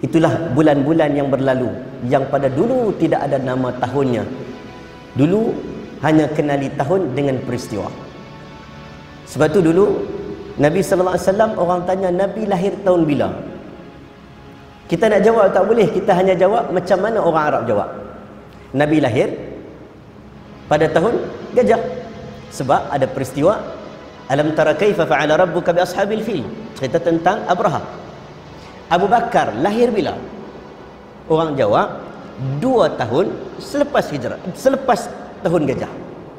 Itulah bulan-bulan yang berlalu, yang pada dulu tidak ada nama tahunnya. Dulu hanya kenali tahun dengan peristiwa. Sebab tu dulu Nabi sallallahu alaihi wasallam, orang tanya Nabi lahir tahun bila? Kita nak jawab tak boleh, kita hanya jawab macam mana orang Arab jawab. Nabi lahir pada tahun gajah. Sebab ada peristiwa alam tara kaifa fa'ala rabbuka bi ashabil fil, cerita tentang Abraha. Abu Bakar lahir bila? Orang jawab 2 tahun selepas hijrah, selepas tahun gajah.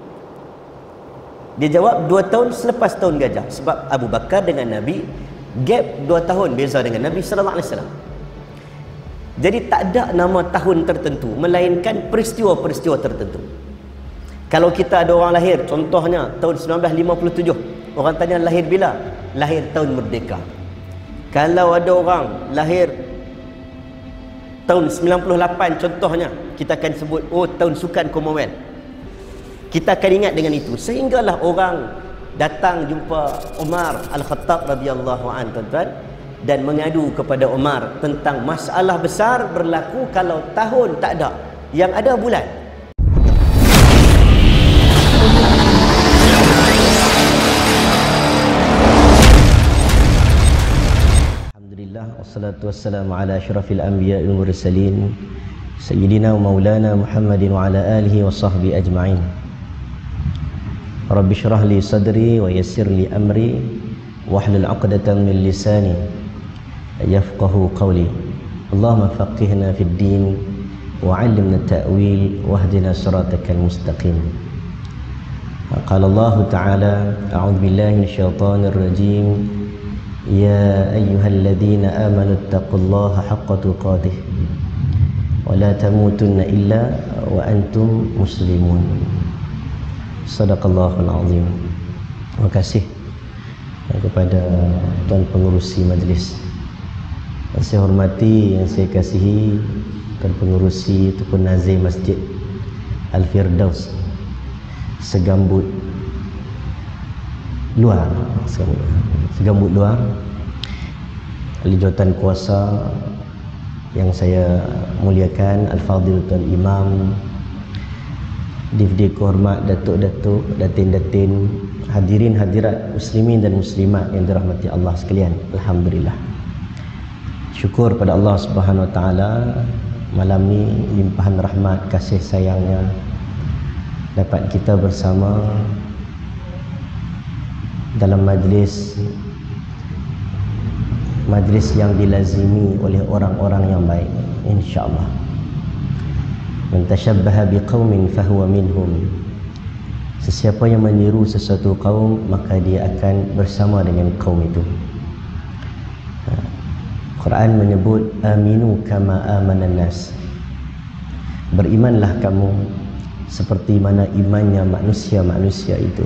Dia jawab 2 tahun selepas tahun gajah. Sebab Abu Bakar dengan Nabi gap 2 tahun beza dengan Nabi sallallahu alaihi wasallam. Jadi tak ada nama tahun tertentu, melainkan peristiwa-peristiwa tertentu. Kalau kita ada orang lahir, contohnya tahun 1957, orang tanya lahir bila? Lahir tahun merdeka. Kalau ada orang lahir tahun 98 contohnya, kita akan sebut oh tahun sukan Commonwealth. Kita akan ingat dengan itu. Sehinggalah orang datang jumpa Umar Al-Khattab radhiyallahu anhu, tuan-tuan, dan mengadu kepada Umar tentang masalah besar berlaku kalau tahun tak ada, yang ada bulan. Alhamdulillah, wassalatu wassalamu ala asyrafil anbiya'i wal mursalin sayyidina wa maulana Muhammadin wa ala alihi wa sahbihi ajma'in. Rabbi syrah li sadri wa yassir li amri wahlul 'uqdatam min lisani yafqahu qawli. Allahumma faqihna fid din wa 'allimna at-ta'wil wahdina siratakal mustaqim. Qala Allah ta'ala, a'udzu billahi minasyaitonir rajim. Ya ayyuhalladzina amanu taqullaha haqqa tuqatih wa la tamutunna illa wa antum muslimun. Sadaqallahul azim. Terima kasih kepada tuan pengurusi majlis. Yang saya hormati, yang saya kasihi tuan pengurusi ataupun nazir Masjid Al-Firdaus Segambut Luar, Segambut Luar, ahli jawatan kuasa yang saya muliakan, Al-Fadhil Tuan Imam, Difdi Kehormat Datuk-datuk, datin-datin, hadirin hadirat muslimin dan muslimat yang dirahmati Allah sekalian. Alhamdulillah. Syukur pada Allah Subhanahu wa taala, malam ni limpahan rahmat kasih sayangnya dapat kita bersama dalam majlis yang dilazimi oleh orang-orang yang baik, insya-Allah. Man tashabbaha biqaumin fahuwa minhum. Sesiapa yang meniru sesuatu kaum, maka dia akan bersama dengan kaum itu. Quran menyebut aminu kama amanan nas. Berimanlah kamu seperti mana imannya manusia-manusia itu.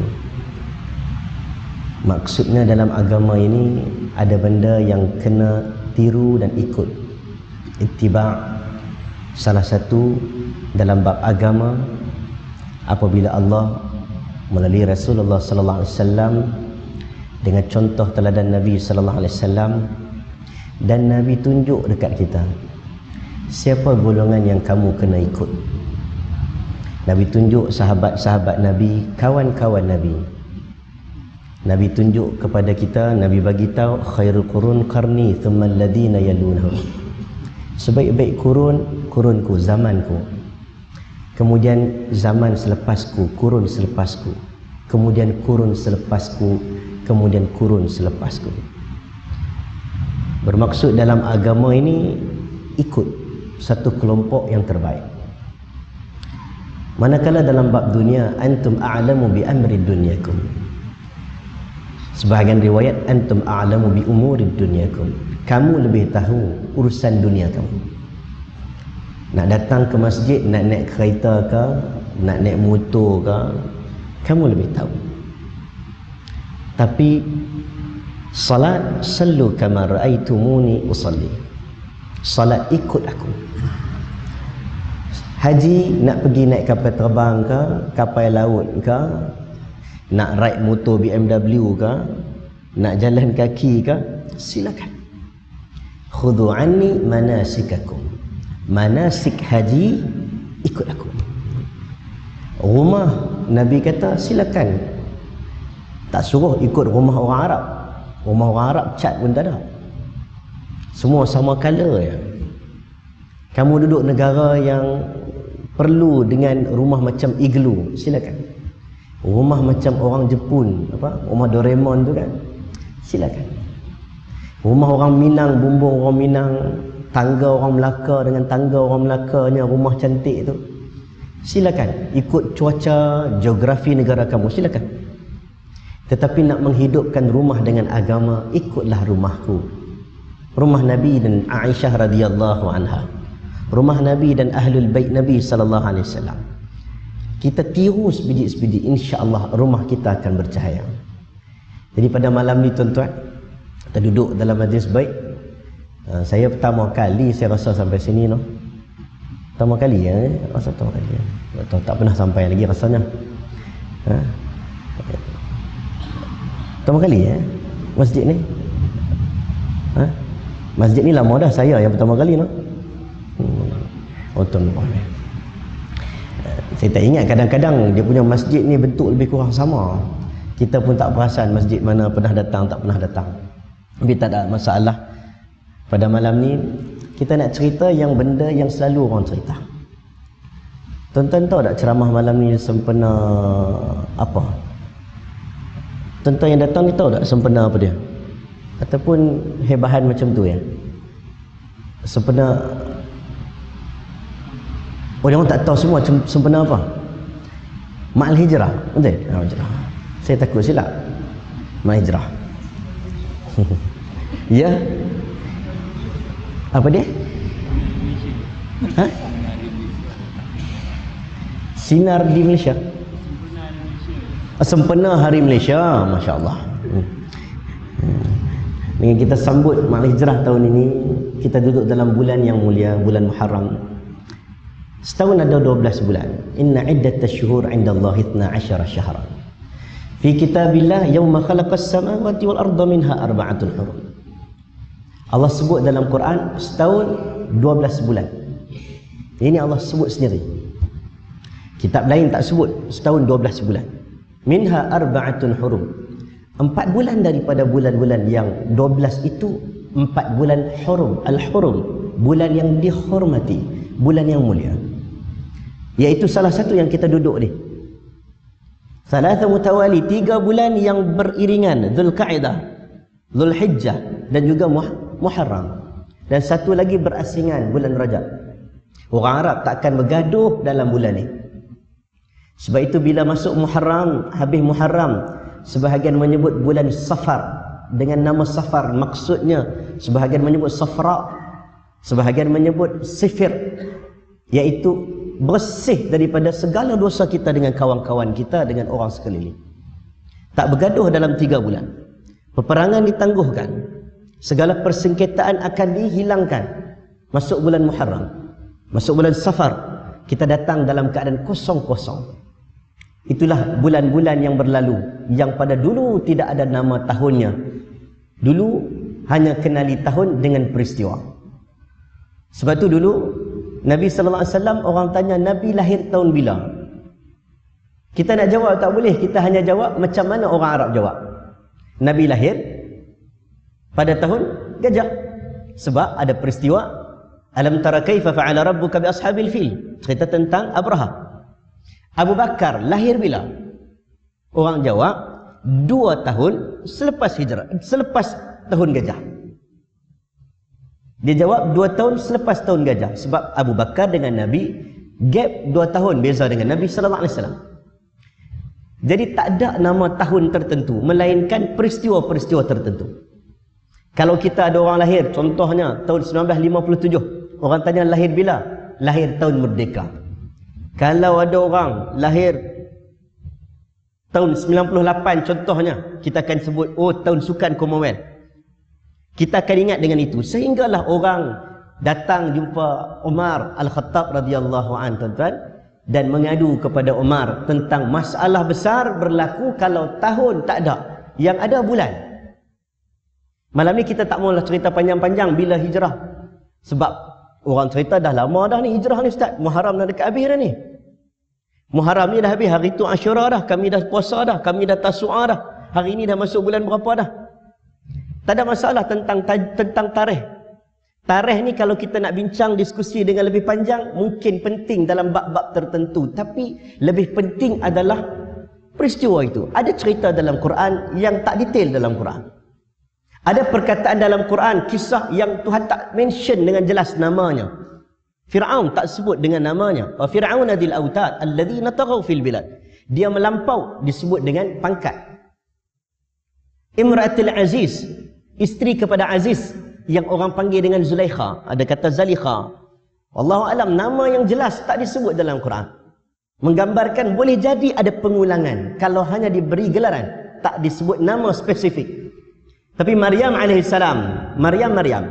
Maksudnya dalam agama ini ada benda yang kena tiru dan ikut. Ittiba' salah satu dalam bab agama, apabila Allah melalui Rasulullah sallallahu alaihi wasallam dengan contoh teladan Nabi sallallahu alaihi wasallam, dan Nabi tunjuk dekat kita siapa golongan yang kamu kena ikut. Nabi tunjuk sahabat-sahabat Nabi, kawan-kawan Nabi. Nabi tunjuk kepada kita, Nabi bagi tahu khairul qurun qarni thumma alladhina yalunhum. Sebaik-baik kurunku, zamanku. Kemudian zaman selepasku, kurun selepasku. Kemudian kurun selepasku, kemudian kurun selepasku. Bermaksud dalam agama ini ikut satu kelompok yang terbaik. Manakala dalam bab dunia, antum a'lamu bi amri dunyakum. Sebahagian riwayat, antum a'lamu bi umuri dunyakum. Kamu lebih tahu urusan dunia kamu. Nak datang ke masjid, nak naik kereta ke, nak naik motor ke, kamu lebih tahu. Tapi salat, sallu kama ra'aitumuni usalli. Salat ikut aku. Haji, nak pergi naik kapal terbang ke, kapal laut ke, nak ride motor BMW ke, nak jalan kaki ke, silakan. khudhu anni manasikakum. Manasik haji, ikut aku. Rumah Nabi kata silakan. Tak suruh ikut rumah orang Arab. Rumah orang Arab cat pun tak ada. Semua sama color ya. Kamu duduk negara yang perlu dengan rumah macam igloo, silakan. Rumah macam orang Jepun, rumah Doraemon tu kan, silakan. Rumah orang Minang, bumbung orang Minang, tangga orang Melaka dengan tangga orang Melakanya, rumah cantik tu, silakan. Ikut cuaca, geografi negara kamu, silakan. Tetapi nak menghidupkan rumah dengan agama, ikutlah rumahku. Rumah Nabi dan Aisyah radhiyallahu anha, rumah Nabi dan Ahlul Bait Nabi sallallahu alaihi wasallam. Kita tiru sebiji-sebiji, insya-Allah rumah kita akan bercahaya. Jadi pada malam ni tuan-tuan, kita duduk dalam majlis baik. Saya pertama kali saya rasa sampai sini no. Pertama kali ya, rasa pertama kali. Tak pernah sampai lagi rasanya. Pertama kali ya masjid ni. Masjid ni lama dah, saya yang pertama kali no. Tuan-tuan. Saya tak ingat, kadang-kadang dia punya masjid ni bentuk lebih kurang sama. Kita pun tak perasan masjid mana pernah datang, tak pernah datang. Tapi tak ada masalah. Pada malam ni kita nak cerita yang benda yang selalu orang cerita. Tuan-tuan tahu tak ceramah malam ni sempena apa? Tuan-tuan yang datang ni tahu tak sempena apa dia? Ataupun hebahan macam tu ya? Sempena, orang tak tahu semua sempena apa? Ma'al hijrah, betul? Hijrah. Saya takut silap. Ma'al hijrah. Ya? Apa dia? Sinar di Malaysia. Sempena Hari Malaysia, Masya Allah. Dengan kita sambut Ma'al hijrah tahun ini, kita duduk dalam bulan yang mulia, bulan Muharram. Setahun ada 12 bulan. Inna iddatash syuhur 'inda Allah 12 syahran. Fi kitabillah yawma khalaqas samawati wal arda minha arba'atun hurum. Allah sebut dalam Quran setahun 12 bulan. Ini Allah sebut sendiri. Kitab lain tak sebut setahun 12 bulan. Minha arba'atun hurum. 4 bulan daripada bulan-bulan yang 12 itu 4 bulan hurum. Al-hurum, bulan yang dihormati, bulan yang mulia. Iaitu salah satu yang kita duduk ni. Salasa mutawali, 3 bulan yang beriringan, Dzulqa'dah, Dzulhijjah dan juga Muharram. Dan satu lagi berasingan, bulan Rajab. Orang Arab takkan bergaduh dalam bulan ni. Sebab itu bila masuk Muharram, habis Muharram, sebahagian menyebut bulan Safar dengan nama Safar, maksudnya sebahagian menyebut Safra, sebahagian menyebut Sifir, iaitu bersih daripada segala dosa kita dengan kawan-kawan kita, dengan orang sekeliling. Tak bergaduh dalam 3 bulan. Peperangan ditangguhkan, segala persengketaan akan dihilangkan. Masuk bulan Muharram, masuk bulan Safar, kita datang dalam keadaan kosong-kosong. Itulah bulan-bulan yang berlalu, yang pada dulu tidak ada nama tahunnya. Dulu hanya kenali tahun dengan peristiwa. Sebab tu dulu Nabi sallallahu alaihi wasallam, orang tanya Nabi lahir tahun bila? Kita nak jawab tak boleh, kita hanya jawab macam mana orang Arab jawab. Nabi lahir pada tahun gajah. Sebab ada peristiwa alam tara kaifa fa'ala rabbuka bi ashabil fil, cerita tentang Abraha. Abu Bakar lahir bila? Orang jawab 2 tahun selepas hijrah, selepas tahun gajah. Dia jawab 2 tahun selepas tahun gajah. Sebab Abu Bakar dengan Nabi gap 2 tahun beza dengan Nabi sallallahu alaihi wasallam. Jadi tak ada nama tahun tertentu, melainkan peristiwa-peristiwa tertentu. Kalau kita ada orang lahir, contohnya tahun 1957, orang tanya lahir bila? Lahir tahun merdeka. Kalau ada orang lahir tahun 98 contohnya, kita akan sebut tahun sukan Commonwealth. Kita akan ingat dengan itu. Sehinggalah orang datang jumpa Umar Al-Khattab radhiyallahu anhu, tuan-tuan, dan mengadu kepada Umar tentang masalah besar berlaku kalau tahun tak ada, yang ada bulan. Malam ni kita tak maulah cerita panjang-panjang bila hijrah. Sebab orang cerita dah lama dah ni hijrah ni Ustaz. Muharram dah dekat habis dah ni. Muharram ni dah habis. Hari tu Asyura dah. Kami dah puasa dah. Kami dah Tasu'a dah. Hari ni dah masuk bulan berapa dah. Tak ada masalah tentang tarikh. Tarikh ni kalau kita nak bincang diskusi dengan lebih panjang, mungkin penting dalam bab-bab tertentu. Tapi lebih penting adalah peristiwa itu. Ada cerita dalam Quran yang tak detail dalam Quran. Ada perkataan dalam Quran, kisah yang Tuhan tak mention dengan jelas namanya. Fir'aun tak sebut dengan namanya. Wa fir'auna dzil autad alladzina taghaw fil bilad. Dia melampau disebut dengan pangkat. Imratul Aziz, isteri kepada Aziz yang orang panggil dengan Zulaikha, ada kata Zalikha. Wallahu alam, nama yang jelas tak disebut dalam Quran. Menggambarkan boleh jadi ada pengulangan kalau hanya diberi gelaran, tak disebut nama spesifik. Tapi Maryam alaihissalam, Maryam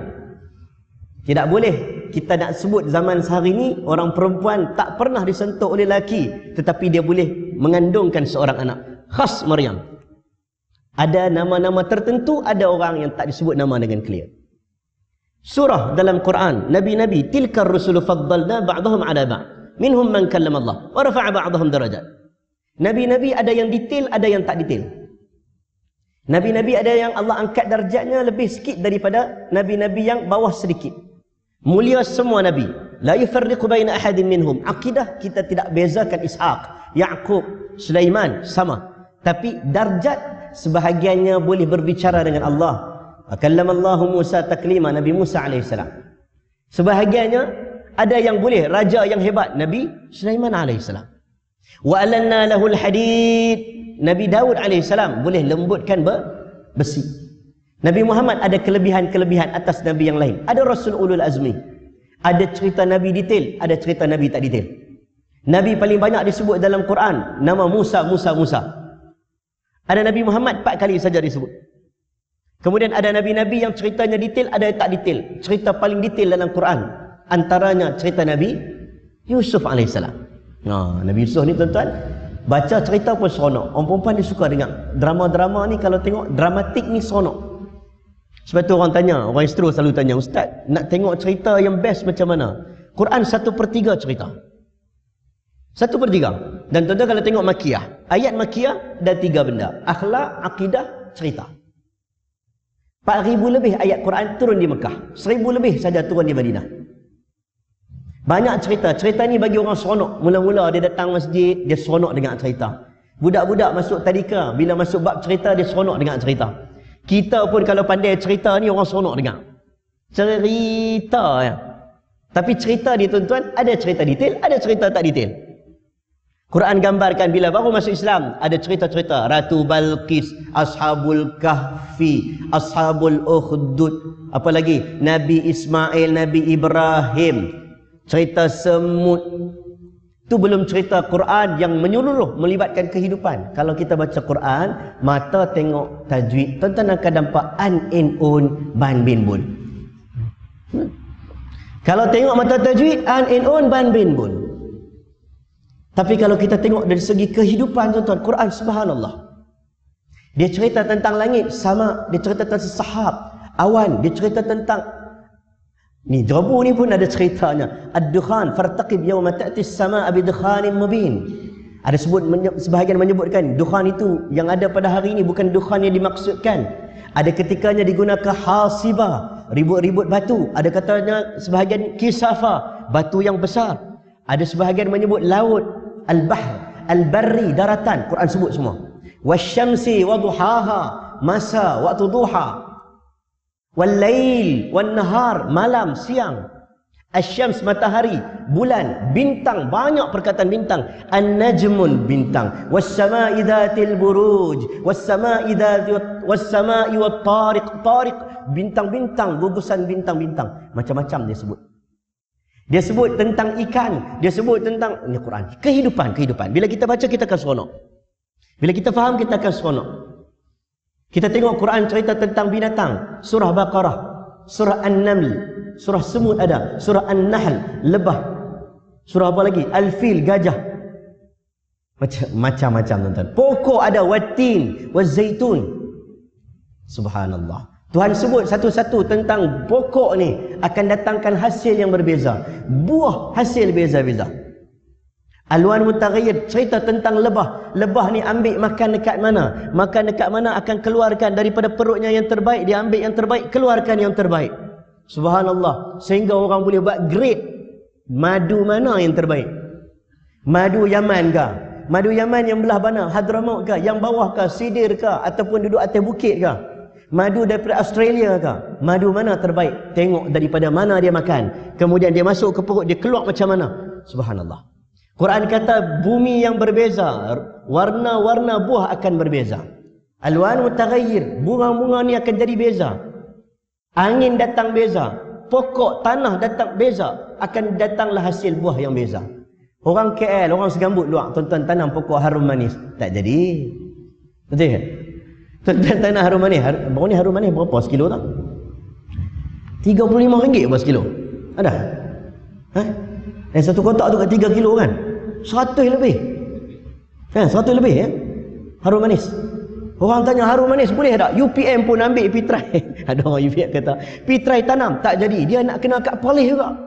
tidak boleh kita nak sebut zaman sehari ni orang perempuan tak pernah disentuh oleh lelaki, tetapi dia boleh mengandungkan seorang anak. Khas Maryam. Ada nama-nama tertentu, ada orang yang tak disebut nama dengan clear. Surah dalam Quran, Nabi-Nabi, tilkar rusulu faddalna ba'dahum ala ba'd. Minhum man kallama Allah wa rafa'a ba'dahum darajat. Nabi-Nabi ada yang detail, ada yang tak detail. Nabi-Nabi ada yang Allah angkat darjatnya lebih sikit daripada Nabi-Nabi yang bawah sedikit. Mulia semua Nabi. La yufarriqu baina ahadin minhum. Akidah kita tidak bezakan Ishaq, Yaqub, Sulaiman sama. Tapi darjat sebahagiannya boleh berbicara dengan Allah. Akallamallahu Musa taklima, Nabi Musa alaihissalam. Sebahagiannya ada yang boleh, raja yang hebat, Nabi Sulaiman alaihissalam. Wa alanna lahul hadid, Nabi Daud alaihissalam boleh lembutkan besi. Nabi Muhammad ada kelebihan-kelebihan atas Nabi yang lain. Ada Rasul Ulul Azmi. Ada cerita Nabi detail, ada cerita Nabi tak detail. Nabi paling banyak disebut dalam Quran, nama Musa. Ada Nabi Muhammad 4 kali saja disebut. Kemudian ada Nabi-Nabi yang ceritanya detail, ada yang tak detail. Cerita paling detail dalam Quran, antaranya cerita Nabi Yusuf alaihissalam. Nabi Yusuf ni tuan-tuan, baca cerita pun seronok. Orang perempuan dia suka dengar. Drama-drama ni kalau tengok, dramatik ni seronok. Sebab tu orang tanya, orang isteri selalu tanya, Ustaz, nak tengok cerita yang best macam mana? Quran 1/3 cerita. 1/3. Dan tuan-tuan kalau tengok Makiyah, ayat Makiyah ada 3 benda. Akhlak, akidah, cerita. 4,000 lebih ayat Quran turun di Mekah. 1,000 lebih saja turun di Madinah. Banyak cerita. Cerita ni bagi orang seronok. Mula-mula dia datang masjid, dia seronok dengar cerita. Budak-budak masuk tadika, bila masuk bab cerita, dia seronok dengar cerita. Kita pun kalau pandai cerita ni, orang seronok dengar. Cerita ya. Tapi cerita ni tuan-tuan, ada cerita detail, ada cerita tak detail. Quran gambarkan bila baru masuk Islam, ada cerita-cerita Ratu Balqis, Ashabul Kahfi, Ashabul Ukhdud, apa lagi? Nabi Ismail, Nabi Ibrahim, cerita semut. Itu belum cerita Quran yang menyeluruh melibatkan kehidupan. Kalau kita baca Quran, mata tengok tajwid, tuan-tuan akan nampak an, in, un, ban, bin, bun. Kalau tengok mata tajwid, an, in, un, ban, bin, bun. Tapi kalau kita tengok dari segi kehidupan tuan-tuan, Quran subhanallah. Dia cerita tentang langit, sama. Dia cerita tentang sahab, awan. Dia cerita tentang ni Jabu ni pun ada ceritanya. Ad-dukhan fartaqib yawma ta'ti as-samaa'a bi dukhanin mubin. Ada sebahagian menyebutkan dukhan itu yang ada pada hari ini bukan dukhan yang dimaksudkan. Ada ketikanya digunakan hasibah, ribut-ribut batu. Ada katanya sebahagian kisafa, batu yang besar. Ada sebahagian menyebut laut, al-bahr, al-barri, daratan. Quran sebut semua. Wasyamsi wa duhaha, masa, waktu duha. Wal-lail, wan-nahar, malam, siang. Asyams, matahari, bulan, bintang, banyak perkataan bintang. An-najmun, bintang. Was-sama'i dhatil buruj, was-sama'i wat-tariq, tariq, bintang-bintang, gugusan bintang-bintang. Macam-macam dia sebut. Dia sebut tentang ikan, dia sebut tentang ini Quran. Kehidupan. Bila kita baca kita akan seronok. Bila kita faham kita akan seronok. Kita tengok Quran cerita tentang binatang, surah Baqarah, surah An-Naml, surah semut ada, surah An-Nahl, lebah. Surah apa lagi? Al-Fil, gajah. Macam-macam tuan-tuan. Pokok ada, watin, wazaitun. Subhanallah. Tuhan sebut satu-satu tentang pokok ni akan datangkan hasil yang berbeza. Buah hasil beza-beza. Alwan mutaghayyir cerita tentang lebah. Lebah ni ambil makan dekat mana? Makan dekat mana akan keluarkan daripada perutnya yang terbaik, dia ambil yang terbaik, keluarkan yang terbaik. Subhanallah. Sehingga orang boleh buat grade madu mana yang terbaik. Madu Yaman ke? Madu Yaman yang belah mana? Hadramaut ke? Yang bawah ke? Sidir ke? Ataupun duduk atas bukit ke? Madu daripada Australia ke? Madu mana terbaik? Tengok daripada mana dia makan. Kemudian dia masuk ke perut, dia keluar macam mana? Subhanallah. Quran kata bumi yang berbeza, warna-warna buah akan berbeza. Alwan mutaghayyir, bunga-bunga ni akan jadi beza. Angin datang beza, pokok tanah datang beza, akan datanglah hasil buah yang beza. Orang KL, orang segambut luar, tuan-tuan tanam pokok harum manis, tak jadi. Betul ke? Tuan-tuan tanam harum manis, baru ni harum manis berapa sekilo tak? RM35 berapa sekilo? Ada? Dan satu kotak tu kat 3 kilo kan? 100 lebih. Kan? 100 lebih ya? Harum manis. Orang tanya harum manis boleh tak? UPM pun ambil pitrai. Ada orang UPM kata, pitrai tanam. Tak jadi. Dia nak kena kat polis juga.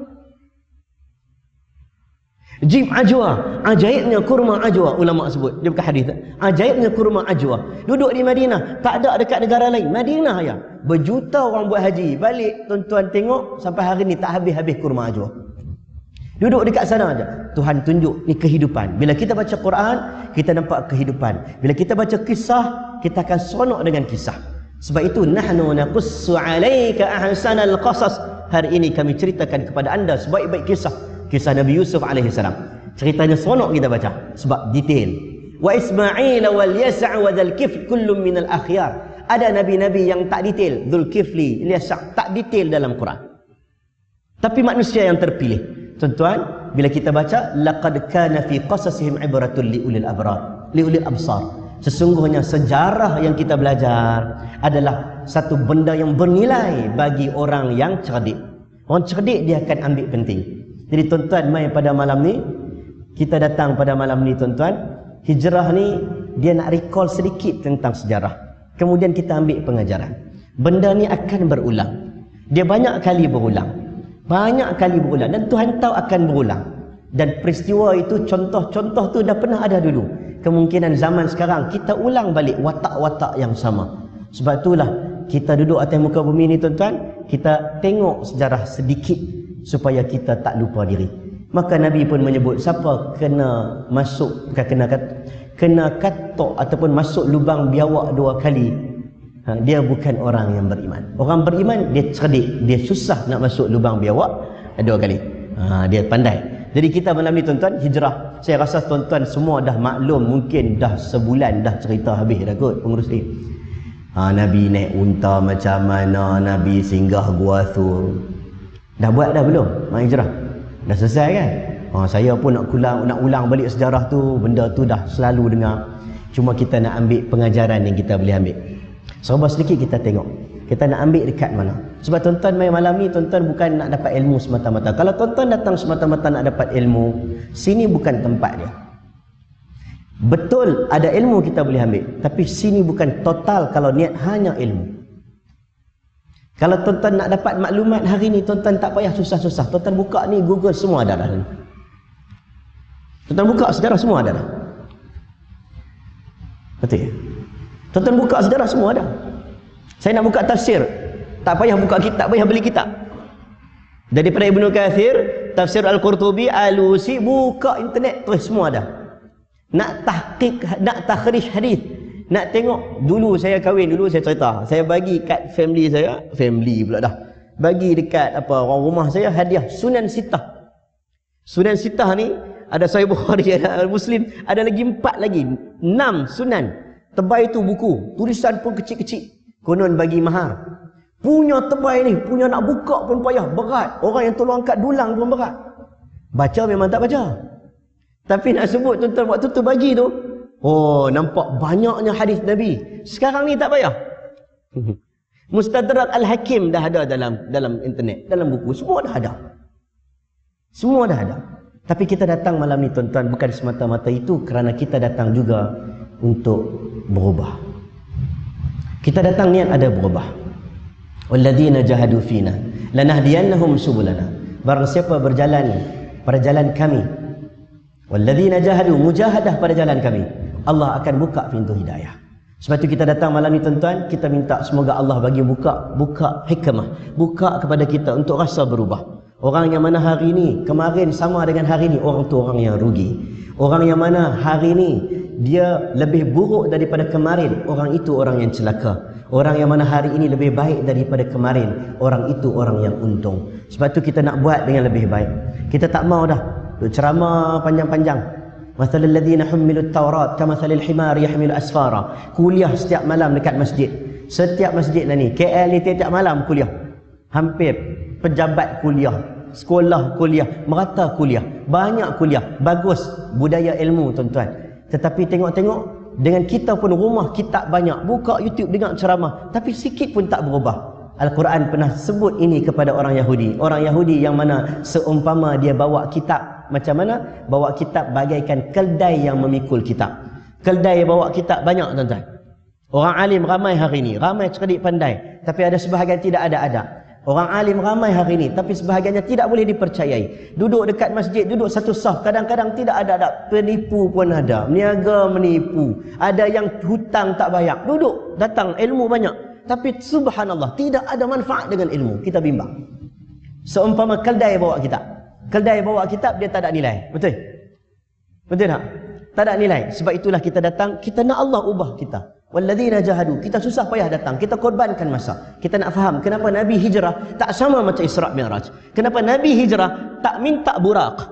Jim ajwa, ajaibnya kurma ajwa, ulama sebut. Dia bukan hadis. Ajaibnya kurma ajwa. Duduk di Madinah, tak ada dekat negara lain. Madinah ya. Berjuta orang buat haji. Balik tuan-tuan tengok sampai hari ni tak habis-habis kurma ajwa. Duduk dekat sana aja. Tuhan tunjuk ni kehidupan. Bila kita baca Quran, kita nampak kehidupan. Bila kita baca kisah, kita akan seronok dengan kisah. Sebab itu nahnu naqussu 'alaika ahsanal qasas. Hari ini kami ceritakan kepada anda sebaik-baik kisah. Kisah Nabi Yusuf alaihi salam. Ceritanya seronok kita baca sebab detail. Wa Ismail wal Yasa' wa Dzul Kifl kullun minal akhyar. Ada nabi-nabi yang tak detail, Dzul Kifli, Yasa' tak detail dalam Quran. Tapi manusia yang terpilih. Tuan-tuan, bila kita baca laqad kana fi qasasihim ibratun liulil abrar, liulil absar. Sesungguhnya sejarah yang kita belajar adalah satu benda yang bernilai bagi orang yang cerdik. Orang cerdik dia akan ambil penting. Jadi tuan-tuan, mai pada malam ni, kita datang pada malam ni tuan-tuan, hijrah ni dia nak recall sedikit tentang sejarah. Kemudian kita ambil pengajaran. Benda ni akan berulang. Dia banyak kali berulang. Banyak kali berulang dan Tuhan tahu akan berulang. Dan peristiwa itu, contoh-contoh tu dah pernah ada dulu. Kemungkinan zaman sekarang kita ulang balik watak-watak yang sama. Sebab itulah kita duduk atas muka bumi ni tuan-tuan, kita tengok sejarah sedikit supaya kita tak lupa diri. Maka Nabi pun menyebut siapa kena masuk, bukan kena katok ataupun masuk lubang biawak 2 kali, dia bukan orang yang beriman. Orang beriman dia cerdik, dia susah nak masuk lubang biawak 2 kali. Dia pandai. Jadi kita malam ni tuan-tuan hijrah. Saya rasa tuan-tuan semua dah maklum, mungkin dah sebulan dah cerita habis dah kot pengurus ni. Nabi naik unta macam mana, Nabi singgah Gua Thur. Dah buat dah belum? Mak hijrah. Dah selesai kan? Saya pun nak ulang balik sejarah tu. Benda tu dah selalu dengar. Cuma kita nak ambil pengajaran yang kita boleh ambil. Serba sedikit kita tengok. Kita nak ambil dekat mana. Sebab tuan-tuan main malam ni, tuan-tuan bukan nak dapat ilmu semata-mata. Kalau tuan-tuan datang semata-mata nak dapat ilmu, sini bukan tempat dia. Betul ada ilmu kita boleh ambil. Tapi sini bukan total kalau niat hanya ilmu. Kalau tuan-tuan nak dapat maklumat hari ni, tuan-tuan tak payah susah-susah. Tuan-tuan buka ni Google, semua ada dah. Tuan-tuan buka sejarah, semua ada dah. Betul ya? Tuan-tuan buka sejarah, semua ada. Saya nak buka tafsir, tak payah buka kitab, tak payah beli kitab. Daripada Ibnu Katsir, tafsir Al-Qurtubi, Alusi, buka internet, terus semua ada. Nak tahqiq, nak takhrij hadis, nak tengok. Dulu saya kahwin, dulu saya cerita, saya bagi kat family saya, family pula dah, bagi dekat orang rumah saya hadiah Sunan Sittah. Sunan Sittah ni ada Sahih Bukhari, ada Muslim, ada lagi 4 lagi, 6 sunan. Tebal itu buku, tulisan pun kecil-kecil. Konon bagi mahar. Punya tebal ni, punya nak buka pun payah, berat. Orang yang tolong angkat dulang pun berat. Baca memang tak baca. Tapi nak sebut tuan-tuan waktu tu bagi tu, nampak banyaknya hadis Nabi. Sekarang ni tak payah. Mustadrak Al-Hakim dah ada dalam internet, dalam buku, semua dah ada. Semua dah ada. Tapi kita datang malam ni tuan-tuan bukan semata-mata itu, kerana kita datang juga untuk berubah. Kita datang niat ada berubah. Walladzina jahadu fina lanahdiyannahum subulana. Barang siapa berjalan pada jalan kami, walladzina jahadu, mujahadah pada jalan kami, Allah akan buka pintu hidayah. Sebab itu kita datang malam ni tuan-tuan, kita minta semoga Allah bagi buka hikmah, buka kepada kita untuk rasa berubah. Orang yang mana hari ni, kemarin sama dengan hari ni, orang tu orang yang rugi. Orang yang mana hari ni dia lebih buruk daripada kemarin, orang itu orang yang celaka. Orang yang mana hari ini lebih baik daripada kemarin, orang itu orang yang untung. Sebab tu kita nak buat dengan lebih baik. Kita tak mau dah duk ceramah panjang-panjang. Mathalul ladzina humilut taurat kamathalil himar yahmilu asfara. Kuliah setiap malam dekat masjid. Setiap masjid lah ni, KL ni tiap malam kuliah. Hampir pejabat kuliah, sekolah kuliah, merata kuliah, banyak kuliah, bagus budaya ilmu tuan-tuan. Tetapi tengok-tengok, dengan kita pun rumah kita banyak, buka YouTube dengar ceramah, tapi sikit pun tak berubah. Al-Quran pernah sebut ini kepada orang Yahudi. Orang Yahudi yang mana seumpama dia bawa kitab, macam mana? Bawa kitab bagaikan keldai yang memikul kitab. Keldai bawa kitab banyak tuan-tuan. Orang alim ramai hari ini, ramai cerdik pandai, tapi ada sebahagian tidak ada adab. Orang alim ramai hari ini, tapi sebahagiannya tidak boleh dipercayai. Duduk dekat masjid, duduk satu saf, kadang-kadang tidak ada adab. Penipu pun ada, meniaga menipu. Ada yang hutang tak bayar. Duduk, datang ilmu banyak, tapi subhanallah tidak ada manfaat dengan ilmu. Kita bimbang. Seumpama keldai bawa kitab. Keldai bawa kitab, dia tak ada nilai. Betul? Betul tak? Tak ada nilai. Sebab itulah kita datang, kita nak Allah ubah kita. Walladzina jahadu, kita susah payah datang, kita korbankan masa. Kita nak faham kenapa Nabi hijrah tak sama macam Isra' Mi'raj. Kenapa Nabi hijrah tak minta buraq.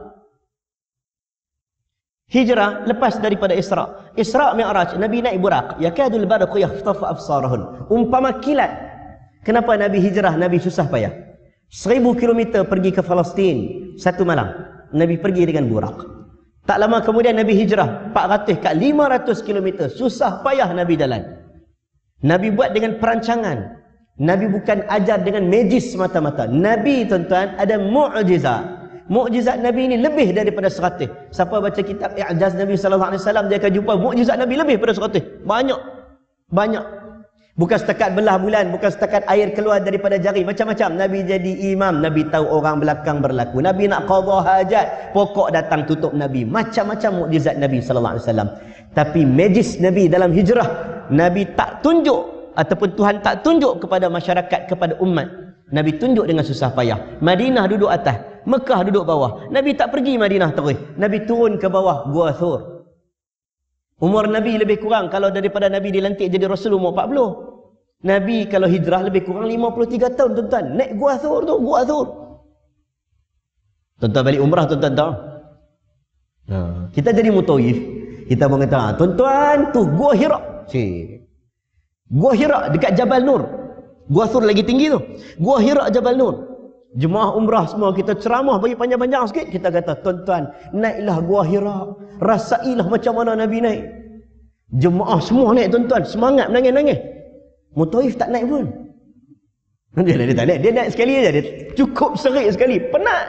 Hijrah lepas daripada Isra'. Isra' Mi'raj, Nabi naik buraq. Yakadul barqu yakhtafu absarahun. Umpama kilat. Kenapa Nabi hijrah? Nabi susah payah. 1000 km pergi ke Palestin satu malam. Nabi pergi dengan buraq. Tak lama kemudian Nabi hijrah 400 kat 500 km. Susah payah Nabi jalan. Nabi buat dengan perancangan. Nabi bukan ajar dengan magis semata-mata. Nabi tuan-tuan ada mu'jizat. Mu'jizat Nabi ini lebih daripada 100. Siapa baca kitab I'jaz Nabi sallallahu alaihi wasallam, dia akan jumpa mu'jizat Nabi lebih daripada 100. Banyak. Banyak. Bukan setakat belah bulan, bukan setakat air keluar daripada jari, macam-macam. Nabi jadi imam, Nabi tahu orang belakang berlaku. Nabi nak qadha hajat, pokok datang tutup Nabi. Macam-macam mukjizat Nabi sallallahu alaihi wasallam. Tapi magis Nabi dalam hijrah, Nabi tak tunjuk ataupun Tuhan tak tunjuk kepada masyarakat, kepada umat. Nabi tunjuk dengan susah payah. Madinah duduk atas, Mekah duduk bawah. Nabi tak pergi Madinah terus. Nabi turun ke bawah Gua Thur. Umur Nabi lebih kurang, kalau daripada Nabi dilantik jadi Rasul umur 40. Nabi kalau hijrah lebih kurang 53 tahun tuan-tuan. Naik Gua Thur tu, Gua Thur. Tuan-tuan balik umrah tuan-tuan tahu. Kita jadi mutawif, kita mengatakan, tuan-tuan tu Gua Hira. Gua Hira dekat Jabal Nur. Gua Thur lagi tinggi tu. Gua Hira Jabal Nur. Jemaah umrah semua kita ceramah bagi panjang-panjang sikit, kita kata, tuan-tuan, naiklah Gua Hira, rasailah macam mana Nabi naik. Jemaah semua naik tuan-tuan, semangat menangis-nangis. Mutawif tak naik pun. Dia tak naik, dia naik sekali aja, dia cukup serik sekali, penat.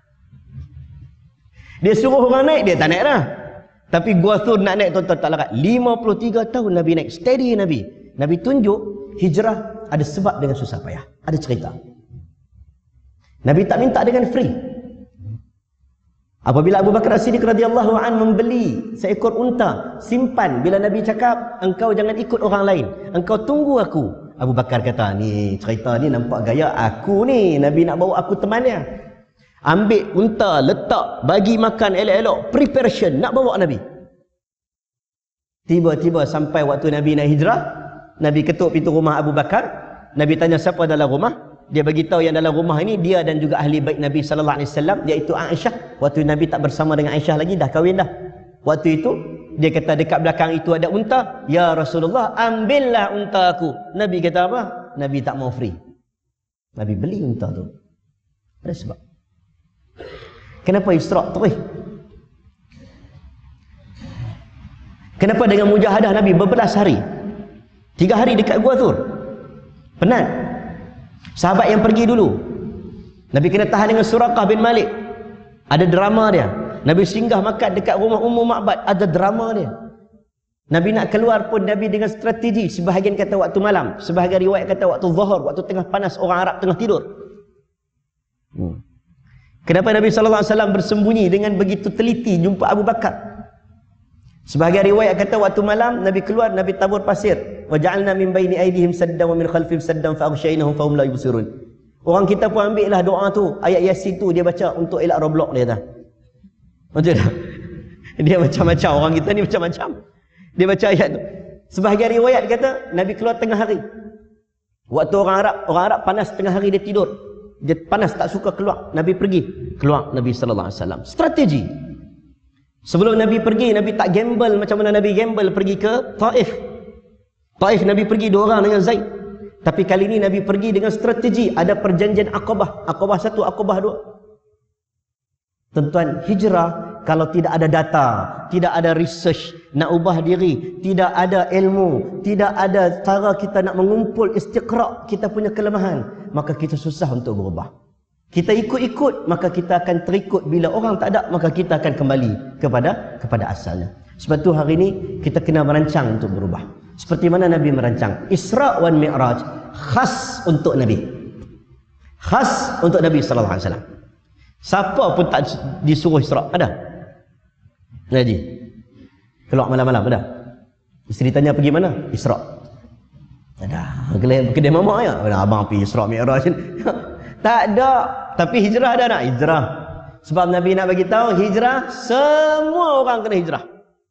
Dia suruh orang naik, dia tak naik dah. Tapi Gua Thur nak naik tuan-tuan tak larat. 53 tahun Nabi naik, steady Nabi. Nabi tunjuk hijrah ada sebab dengan susah payah, ada cerita. Nabi tak minta dengan free. Apabila Abu Bakar As-Siddiq radhiyallahu an membeli seekor unta, simpan. Bila Nabi cakap, engkau jangan ikut orang lain, engkau tunggu aku. Abu Bakar kata, ni cerita ni nampak gaya aku ni, Nabi nak bawa aku teman dia. Ambil unta, letak, bagi makan elok-elok, preparation, nak bawa Nabi. Tiba-tiba sampai waktu Nabi nak hijrah, Nabi ketuk pintu rumah Abu Bakar. Nabi tanya siapa dalam rumah. Dia bagi tahu yang dalam rumah ini dia dan juga ahli bait Nabi sallallahu alaihi wasallam, iaitu Aisyah. Waktu Nabi tak bersama dengan Aisyah lagi, dah kahwin dah. Waktu itu dia kata dekat belakang itu ada unta. Ya Rasulullah, ambillah unta aku. Nabi kata apa? Nabi tak mau free. Nabi beli unta tu. Ada sebab. Kenapa Isra' terus? Kenapa dengan mujahadah Nabi berbelas hari? 3 hari dekat Gua Thur. Penat. Sahabat yang pergi dulu, Nabi kena tahan dengan Suraqah bin Malik. Ada drama dia. Nabi singgah makan dekat rumah Ummu Ma'bad, ada drama dia. Nabi nak keluar pun Nabi dengan strategi. Sebahagian kata waktu malam, sebahagian riwayat kata waktu zuhur, waktu tengah panas orang Arab tengah tidur. Kenapa Nabi SAW bersembunyi dengan begitu teliti jumpa Abu Bakar? Sebahagian riwayat kata waktu malam Nabi keluar, Nabi tabur pasir. Wa ja'alna min baini aydihim saddan wa min khalfihim saddan fa aghshaynahum fa hum la yubsirun. Orang kita pun ambil lah doa tu, ayat Yasin tu dia baca untuk elak roblok dia kata. Betul tak? Dia macam-macam, orang kita ni macam-macam. Dia baca ayat tu. Sebahagian riwayat kata Nabi keluar tengah hari. Waktu orang Arab panas tengah hari dia tidur. Dia panas tak suka keluar. Nabi pergi. Keluar Nabi sallallahu alaihi wasallam. Strategi. Sebelum Nabi pergi, Nabi tak gamble macam mana Nabi gamble pergi ke Taif. Taif Nabi pergi 2 orang dengan Zaid. Tapi kali ini Nabi pergi dengan strategi. Ada perjanjian Aqabah. Aqabah 1, Aqabah 2. Tuan-tuan, hijrah kalau tidak ada data, tidak ada research, nak ubah diri, tidak ada ilmu, tidak ada cara kita nak mengumpul istiqra' kita punya kelemahan, maka kita susah untuk berubah. Kita ikut-ikut, maka kita akan terikut. Bila orang tak ada, maka kita akan kembali kepada asalnya. Sebab tu hari ini kita kena merancang untuk berubah. Seperti mana Nabi merancang Isra' wan Mi'raj, khas untuk Nabi. Khas untuk Nabi sallallahu alaihi wasallam. Siapa pun tak disuruh Isra'. Ada? Haji. Keluar malam-malam ada? Isteri tanya pergi mana? Isra'. Ada. Kedai mamak ya? Abang pergi Isra' Mi'raj. Tak ada. Tapi hijrah ada nak? Hijrah. Sebab Nabi nak bagi tahu hijrah, semua orang kena hijrah.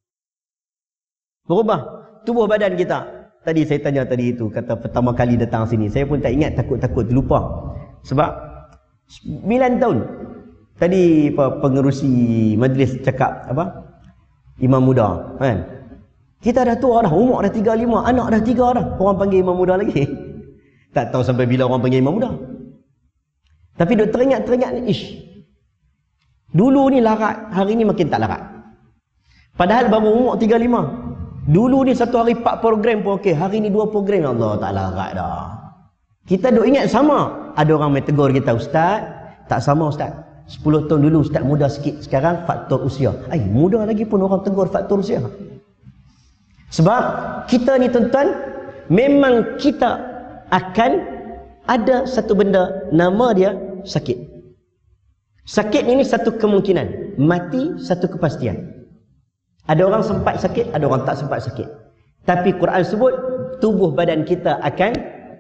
Berubah tubuh badan kita. Tadi saya tanya tadi itu, kata pertama kali datang sini, saya pun tak ingat, takut lupa. Sebab 9 tahun. Tadi pengerusi majlis cakap apa? Imam muda, kan? Kita dah tua dah, umur dah 35, anak dah 3 dah. Orang panggil imam muda lagi. Tak tahu sampai bila orang panggil imam muda. Tapi duk teringat ni, dulu ni larat, hari ni makin tak larat. Padahal baru umur 35. Dulu ni satu hari 4 program pun okey, hari ni 2 program, Allah tak larat dah. Kita duk ingat sama. Ada orang mai tegur kita, Ustaz, tak sama Ustaz. 10 tahun dulu Ustaz muda sikit, sekarang faktor usia. Muda lagi pun orang tegur faktor usia. Sebab kita ni tuan-tuan, memang kita akan ada satu benda, nama dia sakit. Sakit ini satu kemungkinan, mati satu kepastian. Ada orang sempat sakit, ada orang tak sempat sakit. Tapi Quran sebut tubuh badan kita akan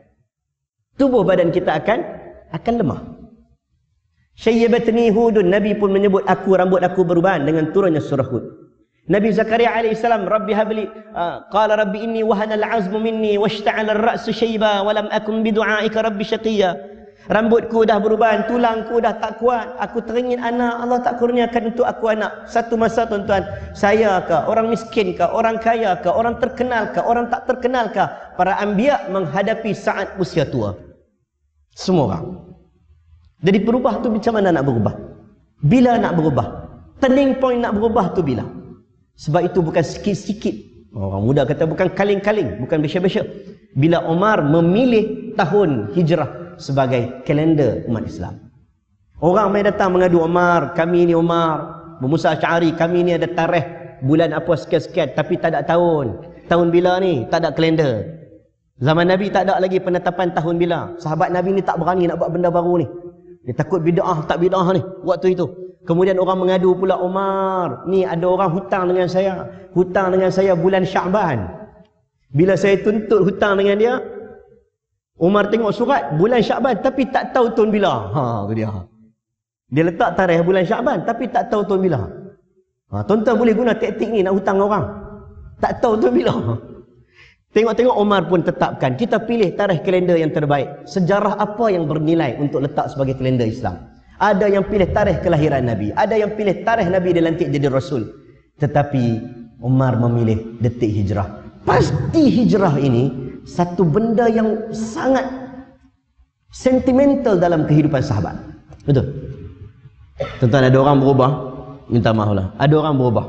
lemah. Syayyabatni Hudun, Nabi pun menyebut rambut aku beruban dengan turunnya surah Hud. Nabi Zakaria alaihissalam, Rabbi habli, qala Rabbi inni wahana al-azmu minni washta'ala ar-ra'su shayba wa lam akun bi du'aika Rabbi syaqiyya. Rambutku dah beruban, tulangku dah tak kuat, aku teringin anak, Allah tak kurniakan untuk aku anak. Satu masa tuan-tuan, saya ke, orang miskin ke, orang kaya ke, orang terkenal ke, orang tak terkenal ke, para anbiya menghadapi saat usia tua. Semua orang. Jadi berubah tu macam mana nak berubah? Bila nak berubah? Turning point nak berubah tu bila? Sebab itu bukan sikit-sikit. Orang muda kata bukan kaling-kaling, bukan besya-besya. Bila Umar memilih tahun hijrah sebagai kalender umat Islam. Orang mai datang mengadu Umar, kami ni Umar, Musa Asy'ari, kami ni ada tarikh bulan apa sekian-sekian, tapi tak ada tahun. Tahun bila ni? Tak ada kalender. Zaman Nabi tak ada lagi penetapan tahun bila. Sahabat Nabi ni tak berani nak buat benda baru ni. Dia takut bid'ah, tak bid'ah ni waktu itu. Kemudian orang mengadu pula, Umar, ni ada orang hutang dengan saya. Hutang dengan saya bulan Sya'ban. Bila saya tuntut hutang dengan dia, Umar tengok surat bulan Sya'ban tapi tak tahu tahun bila. Tu dia. Dia letak tarikh bulan Sya'ban tapi tak tahu tahun bila. Tuan-tuan boleh guna taktik ni nak hutang orang. Tak tahu tahun bila. Tengok-tengok Umar pun tetapkan, kita pilih tarikh kalender yang terbaik. Sejarah apa yang bernilai untuk letak sebagai kalender Islam? Ada yang pilih tarikh kelahiran Nabi, ada yang pilih tarikh Nabi dilantik jadi Rasul. Tetapi Umar memilih detik hijrah. Pasti hijrah ini satu benda yang sangat sentimental dalam kehidupan sahabat. Betul? Tuan-tuan, ada orang berubah, minta maaf lah. Ada orang berubah.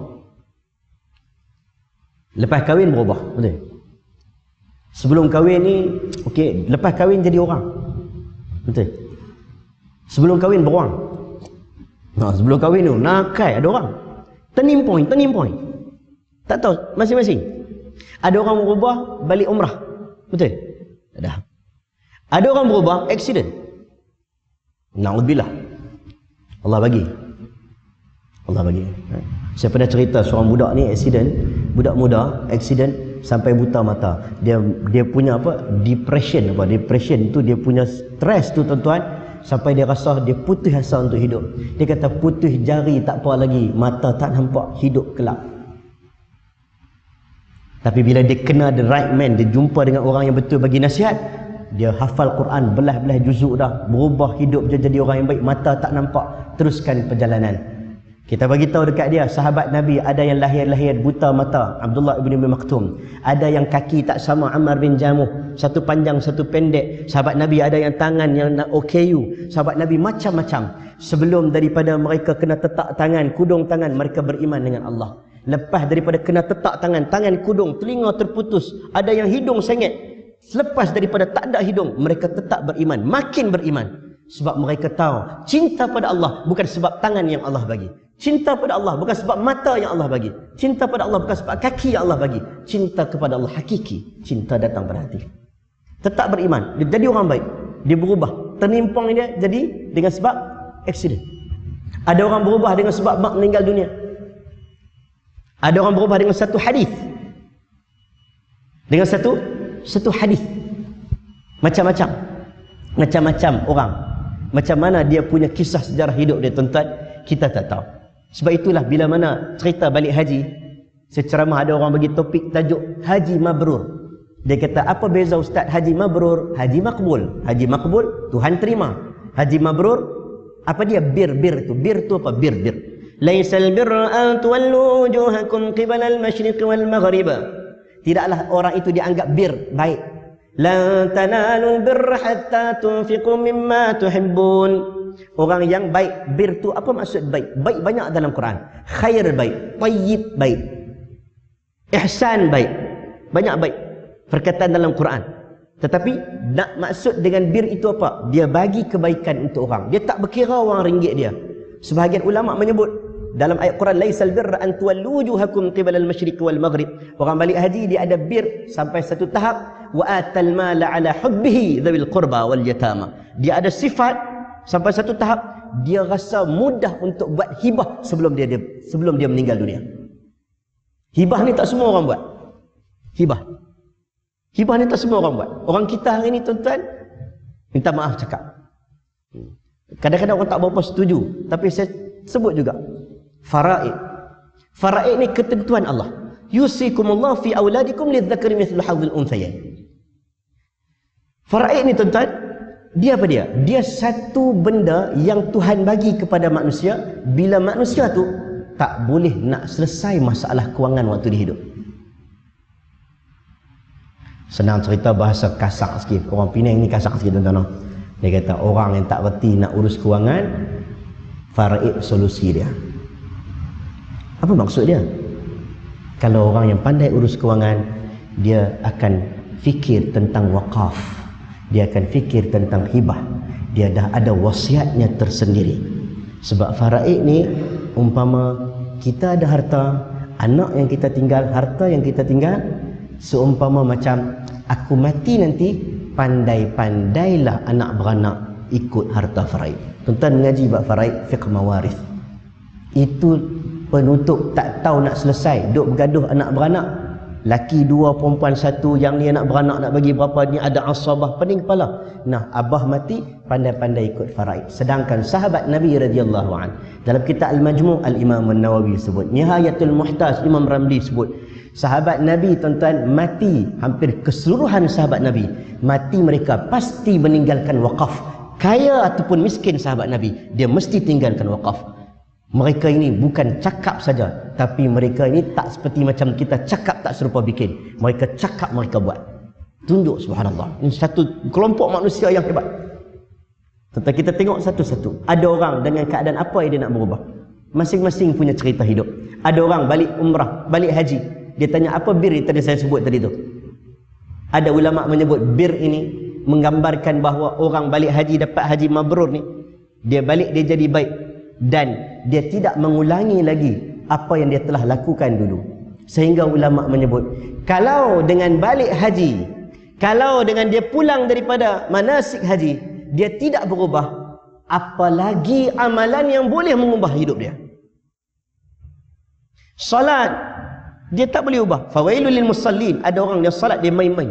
Lepas kahwin berubah. Betul? Sebelum kahwin ni, okey, lepas kahwin jadi orang. Betul? Sebelum kahwin beruang. Sebelum kahwin tu, nakai ada orang. Turning point. Tak tahu, masing-masing. Ada orang berubah balik umrah. Betul? Ada. Ada orang berubah accident. Na'udzubillah. Allah bagi. Allah bagi. Saya pernah cerita seorang budak ni accident, budak muda accident sampai buta mata. Dia punya apa? Depression apa? Depression tu dia punya stres tu tuan-tuan, sampai dia rasa dia putus asa untuk hidup. Dia kata putus jari tak apa lagi, mata tak nampak, hidup kelap. Tapi bila dia kena the right man, dia jumpa dengan orang yang betul bagi nasihat, dia hafal Quran belah-belah juzuk dah, berubah hidup dia jadi orang yang baik, mata tak nampak, teruskan perjalanan. Kita bagi tahu dekat dia, sahabat Nabi ada yang lahir buta mata, Abdullah ibn Maktum. Ada yang kaki tak sama, Ammar bin Jamuh, satu panjang satu pendek. Sahabat Nabi ada yang tangan yang OKU. Sahabat Nabi macam-macam. Sebelum daripada mereka kena tetak tangan, kudung tangan, mereka beriman dengan Allah. Lepas daripada kena tetak tangan, tangan kudung, telinga terputus, ada yang hidung sengit. Selepas daripada tak ada hidung, mereka tetap beriman, makin beriman. Sebab mereka tahu cinta pada Allah bukan sebab tangan yang Allah bagi. Cinta pada Allah bukan sebab mata yang Allah bagi. Cinta pada Allah bukan sebab kaki yang Allah bagi. Cinta kepada Allah hakiki. Cinta datang pada hati. Tetap beriman. Dia jadi orang baik. Dia berubah. Ternimpang dia jadi dengan sebab accident. Ada orang berubah dengan sebab mak meninggal dunia. Ada orang berubah dengan satu hadis. Dengan satu hadis. Macam-macam. Macam-macam orang. Macam mana dia punya kisah sejarah hidup dia, tuan-tuan, kita tak tahu. Sebab itulah bila mana cerita balik haji, seceramah ada orang bagi topik tajuk Haji Mabrur. Dia kata, apa beza Ustaz haji mabrur, haji makbul? Haji makbul, Tuhan terima. Haji mabrur, apa dia? Bir tu. Bir tu apa? Bir. Laisal birra an tuwallu wujuhakum qibala al-masyriq wal maghrib. Tidaklah orang itu dianggap bir, baik. Lan tanalul birra hatta tunfiqu mimma tuhibbun. Orang yang baik, bir tu apa maksud baik? Baik banyak dalam Quran. Khair baik, tayyib baik, ihsan baik, banyak baik perkataan dalam Quran. Tetapi nak maksud dengan bir itu apa? Dia bagi kebaikan untuk orang. Dia tak berkira orang ringgit dia. Sebahagian ulama menyebut dalam ayat Quran, laisal birra an tuwallu wujuhakum qibala al-masyriq wal maghrib. Orang balik haji dia ada bir sampai satu tahap, wa atal mala ala hubbihi dzawil qurba wal yatama. Dia ada sifat sampai satu tahap dia rasa mudah untuk buat hibah sebelum dia meninggal dunia. Hibah ni tak semua orang buat. Hibah ni tak semua orang buat. Orang kita hari ni, tuan-tuan, minta maaf cakap, kadang-kadang orang tak berapa setuju, tapi saya sebut juga faraid. Faraid ni ketentuan Allah. Yusikumullah fi auladikum lidzakari mithlu hadzil unthayain. Faraid ni, tuan-tuan, dia apa dia? Dia satu benda yang Tuhan bagi kepada manusia bila manusia tu tak boleh nak selesai masalah kewangan waktu dia hidup. Senang cerita bahasa kasar sikit. Orang Penang ni kasar sikit, tuan-tuan. Dia kata orang yang tak reti nak urus kewangan, faraid solusi dia. Apa maksud dia? Kalau orang yang pandai urus kewangan, dia akan fikir tentang wakaf. Dia akan fikir tentang hibah. Dia dah ada wasiatnya tersendiri. Sebab faraid ni, umpama kita ada harta, anak yang kita tinggal, harta yang kita tinggal, seumpama macam aku mati nanti, pandai-pandailah anak beranak ikut harta faraid. Tuan-tuan mengaji bab faraid, fiqh mawarith. Itu penutup tak tahu nak selesai, duk bergaduh anak beranak. Laki 2, perempuan 1, yang ni anak beranak nak bagi berapa, ni ada asabah, pening kepala. Nah, abah mati, pandai-pandai ikut faraid. Sedangkan sahabat Nabi radhiyallahu an, dalam kitab Al-Majmu' Al-Imam An-Nawawi sebut, Nihayatul Muhtaj Imam Ramli sebut, sahabat Nabi, tuan-tuan, mati, hampir keseluruhan sahabat Nabi mati, mereka pasti meninggalkan wakaf. Kaya ataupun miskin sahabat Nabi, dia mesti tinggalkan wakaf. Mereka ini bukan cakap saja, tapi mereka ini tak seperti macam kita cakap tak serupa bikin. Mereka cakap, mereka buat. Tunduk, subhanallah. Ini satu kelompok manusia yang hebat. Tentang kita tengok satu-satu. Ada orang dengan keadaan apa yang dia nak berubah. Masing-masing punya cerita hidup. Ada orang balik umrah, balik haji. Dia tanya, apa bir yang tadi saya sebut tadi tu? Ada ulama menyebut bir ini menggambarkan bahawa orang balik haji dapat haji mabrur ni, dia balik dia jadi baik dan dia tidak mengulangi lagi apa yang dia telah lakukan dulu. Sehingga ulama menyebut, kalau dengan balik haji, kalau dengan dia pulang daripada manasik haji, dia tidak berubah, apalagi amalan yang boleh mengubah hidup dia. Salat dia tak boleh ubah. Fawailul lil musallin, ada orang yang salat dia main-main.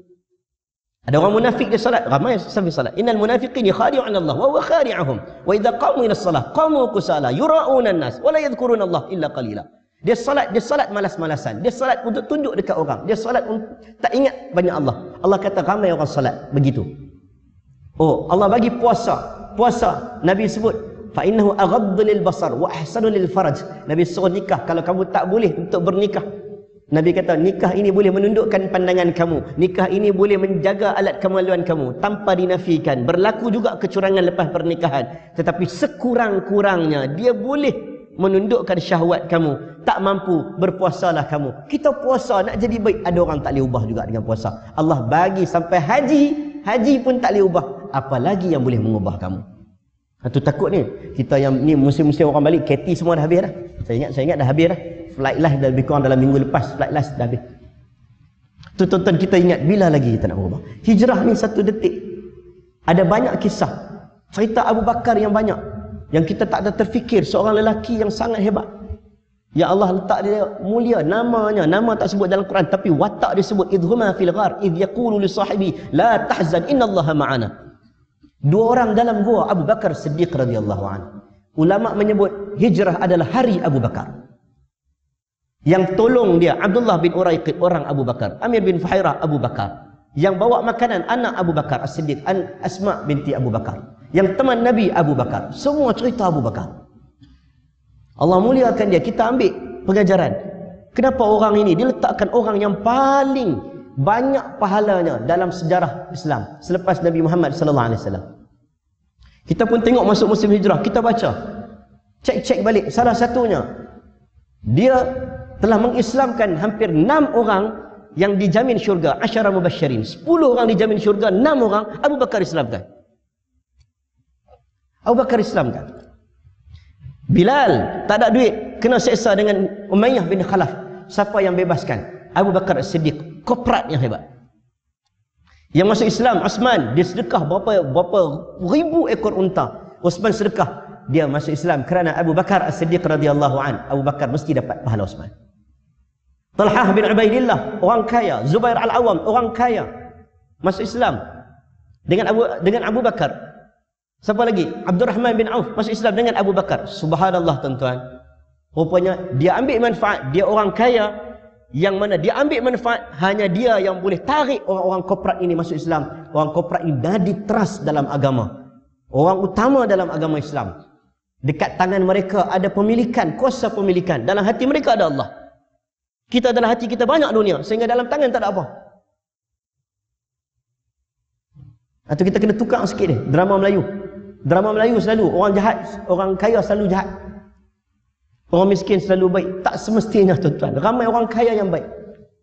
Ada orang munafik dia salat, ramai sampai salat. Innal munafiqin yakhadi'un Allah wa huwa khadi'uhum. Wa idza qamu ila shalah qamu kusala yura'una an-nas wa la yadhkuruna Allah illa qalila. Dia salat malas-malasan. Dia salat untuk tunjuk dekat orang. Dia salat tak ingat banyak Allah. Allah kata ramai orang salat begitu. Oh, Allah bagi puasa. Puasa Nabi sebut fa innahu aghaddu lil basar wa ahsanu lil faraj. Nabi suruh nikah. Kalau kamu tak boleh untuk bernikah, Nabi kata nikah ini boleh menundukkan pandangan kamu. Nikah ini boleh menjaga alat kemaluan kamu tanpa dinafikan. Berlaku juga kecurangan lepas pernikahan, tetapi sekurang-kurangnya dia boleh menundukkan syahwat kamu. Tak mampu, berpuasalah kamu. Kita puasa nak jadi baik, ada orang tak boleh ubah juga dengan puasa. Allah bagi sampai haji pun tak boleh ubah, apalagi yang boleh mengubah kamu. Itu takut ni. Kita yang ni musim-musim orang balik, KT semua dah habis dah. Saya ingat dah habis dah. Flight life dah lebih kurang dalam minggu lepas, flight life dah habis. Tu tuan-tuan, kita ingat bila lagi kita nak berubah. Hijrah ni satu detik. Ada banyak kisah. Cerita Abu Bakar yang banyak, yang kita tak ada terfikir, seorang lelaki yang sangat hebat. Ya Allah letak dia mulia, namanya, nama tak sebut dalam Quran, tapi watak dia sebut, idhuma fil ghar idh yaqulu li sahibi la tahzan innallaha ma'ana. Dua orang dalam gua, Abu Bakar Siddiq radhiyallahu anhu. Ulama menyebut hijrah adalah hari Abu Bakar. Yang tolong dia Abdullah bin Uraiqid orang Abu Bakar, Amir bin Fuhairah Abu Bakar. Yang bawa makanan anak Abu Bakar As-Siddiq, Asma binti Abu Bakar. Yang teman Nabi Abu Bakar. Semua cerita Abu Bakar. Allah muliakan dia. Kita ambil pengajaran. Kenapa orang ini diletakkan orang yang paling banyak pahalanya dalam sejarah Islam selepas Nabi Muhammad sallallahu alaihi wasallam. Kita pun tengok masuk musim hijrah, kita baca, cek balik. Salah satunya, dia telah mengislamkan hampir 6 orang yang dijamin syurga, asyara mubasyirin. 10 orang dijamin syurga, 6 orang Abu Bakar islamkan. Abu Bakar islamkan. Bilal tak ada duit, kena seksa dengan Umayyah bin Khalaf. Siapa yang bebaskan? Abu Bakar As-Siddiq, koprat yang hebat. Yang masuk Islam, Osman, dia sedekah berapa ribu ekor unta. Osman sedekah, dia masuk Islam kerana Abu Bakar As-Siddiq radhiyallahu an. Abu Bakar mesti dapat pahala Osman. Talhah bin Ubaidillah, orang kaya. Zubair Al-Awam, orang kaya, masuk Islam dengan Abu Bakar. Siapa lagi? Abdurrahman bin Auf masuk Islam dengan Abu Bakar. Subhanallah tuan-tuan. Rupanya dia ambil manfaat. Dia orang kaya yang mana dia ambil manfaat, hanya dia yang boleh tarik orang-orang korporat ini masuk Islam. Orang korporat ini dah di-trust dalam agama. Orang utama dalam agama Islam. Dekat tangan mereka ada pemilikan, kuasa pemilikan. Dalam hati mereka ada Allah. Kita dalam hati kita banyak dunia, sehingga dalam tangan tak ada apa. Atau kita kena tukar sikit ni, drama Melayu. Drama Melayu selalu orang jahat, orang kaya selalu jahat. Orang miskin selalu baik. Tak semestinya tuan-tuan. Ramai orang kaya yang baik.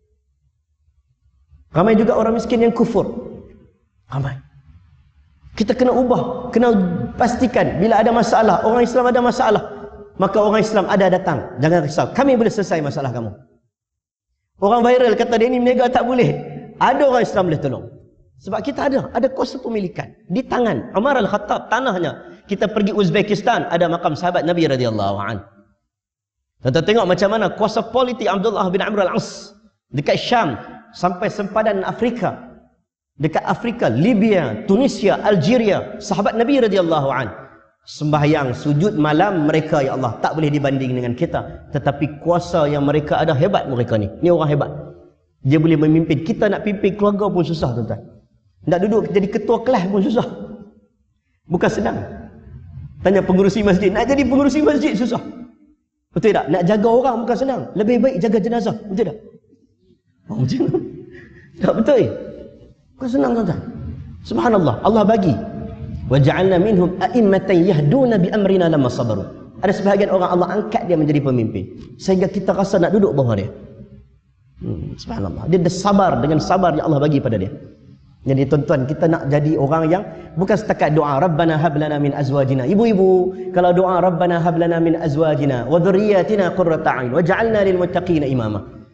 Ramai juga orang miskin yang kufur. Ramai. Kita kena ubah, kena pastikan bila ada masalah, orang Islam ada masalah, maka orang Islam ada datang. Jangan risau, kami boleh selesai masalah kamu. Orang viral kata dia ni meniaga tak boleh. Ada orang Islam boleh tolong. Sebab kita ada kuasa pemilikan di tangan. Umar Al-Khattab, tanahnya. Kita pergi Uzbekistan, ada makam sahabat Nabi radhiyallahu anhu. Kita tengok macam mana kuasa politik Abdullah bin Amr Al-As dekat Syam sampai sempadan Afrika. Dekat Afrika, Libya, Tunisia, Algeria, sahabat Nabi radhiyallahu anhu. Sembahyang, sujud malam mereka, ya Allah, tak boleh dibanding dengan kita. Tetapi kuasa yang mereka ada, hebat mereka ni. Ni orang hebat. Dia boleh memimpin. Kita nak pimpin keluarga pun susah tuan-tuan. Nak duduk jadi ketua kelas pun susah. Bukan senang. Tanya pengurusi masjid, nak jadi pengurusi masjid susah. Betul tak? Nak jaga orang bukan senang. Lebih baik jaga jenazah. Betul tak? Oh, macam tu. Tak betul. Bukan senang tuan-tuan. Subhanallah, Allah bagi. Wa ja'alna minhum a'immatan yahduna bi amrina lamma sabaru. Ada sebahagian orang Allah angkat dia menjadi pemimpin sehingga kita rasa nak duduk bawah dia. Subhanallah. Dia sabar dengan sabar yang Allah bagi pada dia. Jadi tuan-tuan, kita nak jadi orang yang bukan setakat doa Rabbana hab lana min azwajina. Ibu-ibu kalau doa Rabbana hab lana min azwajina wa dhurriyyatina qurrata a'yun waj'alna lil muttaqina imama.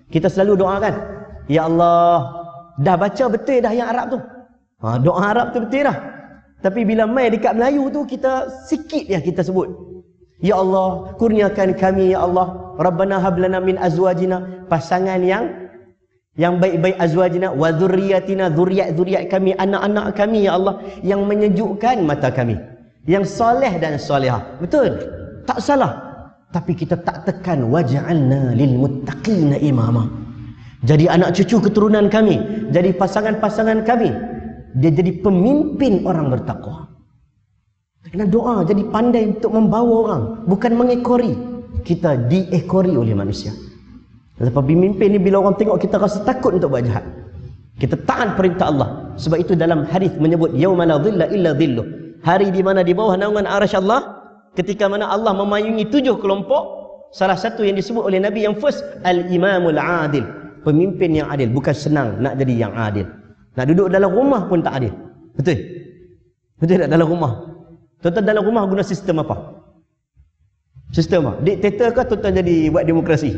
Kita selalu doakan, ya Allah, dah baca betul dah yang Arab tu. Doa Arab tu betul dah. Tapi bila mai dekat Melayu tu, kita sikit ya kita sebut. Ya Allah, kurniakan kami ya Allah. Rabbana hablana min azwajina, pasangan yang baik-baik, azwajina wa dzurriyyatina, zuriat kami, anak-anak kami ya Allah, yang menyejukkan mata kami, yang soleh dan solehah. Betul, tak salah. Tapi kita tak tekan waj'alna lil muttaqina imama. Jadi anak cucu keturunan kami, jadi pasangan-pasangan kami, dia jadi pemimpin orang bertakwa. Kena doa, jadi pandai untuk membawa orang, bukan mengekori. Kita diekori oleh manusia. Lepas pemimpin ni, bila orang tengok kita rasa takut untuk buat jahat, kita taat perintah Allah. Sebab itu dalam hadis menyebut yauma la dhilla illa dhilluh, hari di mana di bawah naungan arasy Allah, ketika mana Allah memayungi 7 kelompok. Salah satu yang disebut oleh Nabi yang first, al-imamul adil, pemimpin yang adil. Bukan senang nak jadi yang adil. Nak duduk dalam rumah pun tak adil. Betul? Betul tak dalam rumah? Tuan-tuan dalam rumah guna sistem apa? Sistem apa? Diktator ke tuan-tuan jadi buat demokrasi?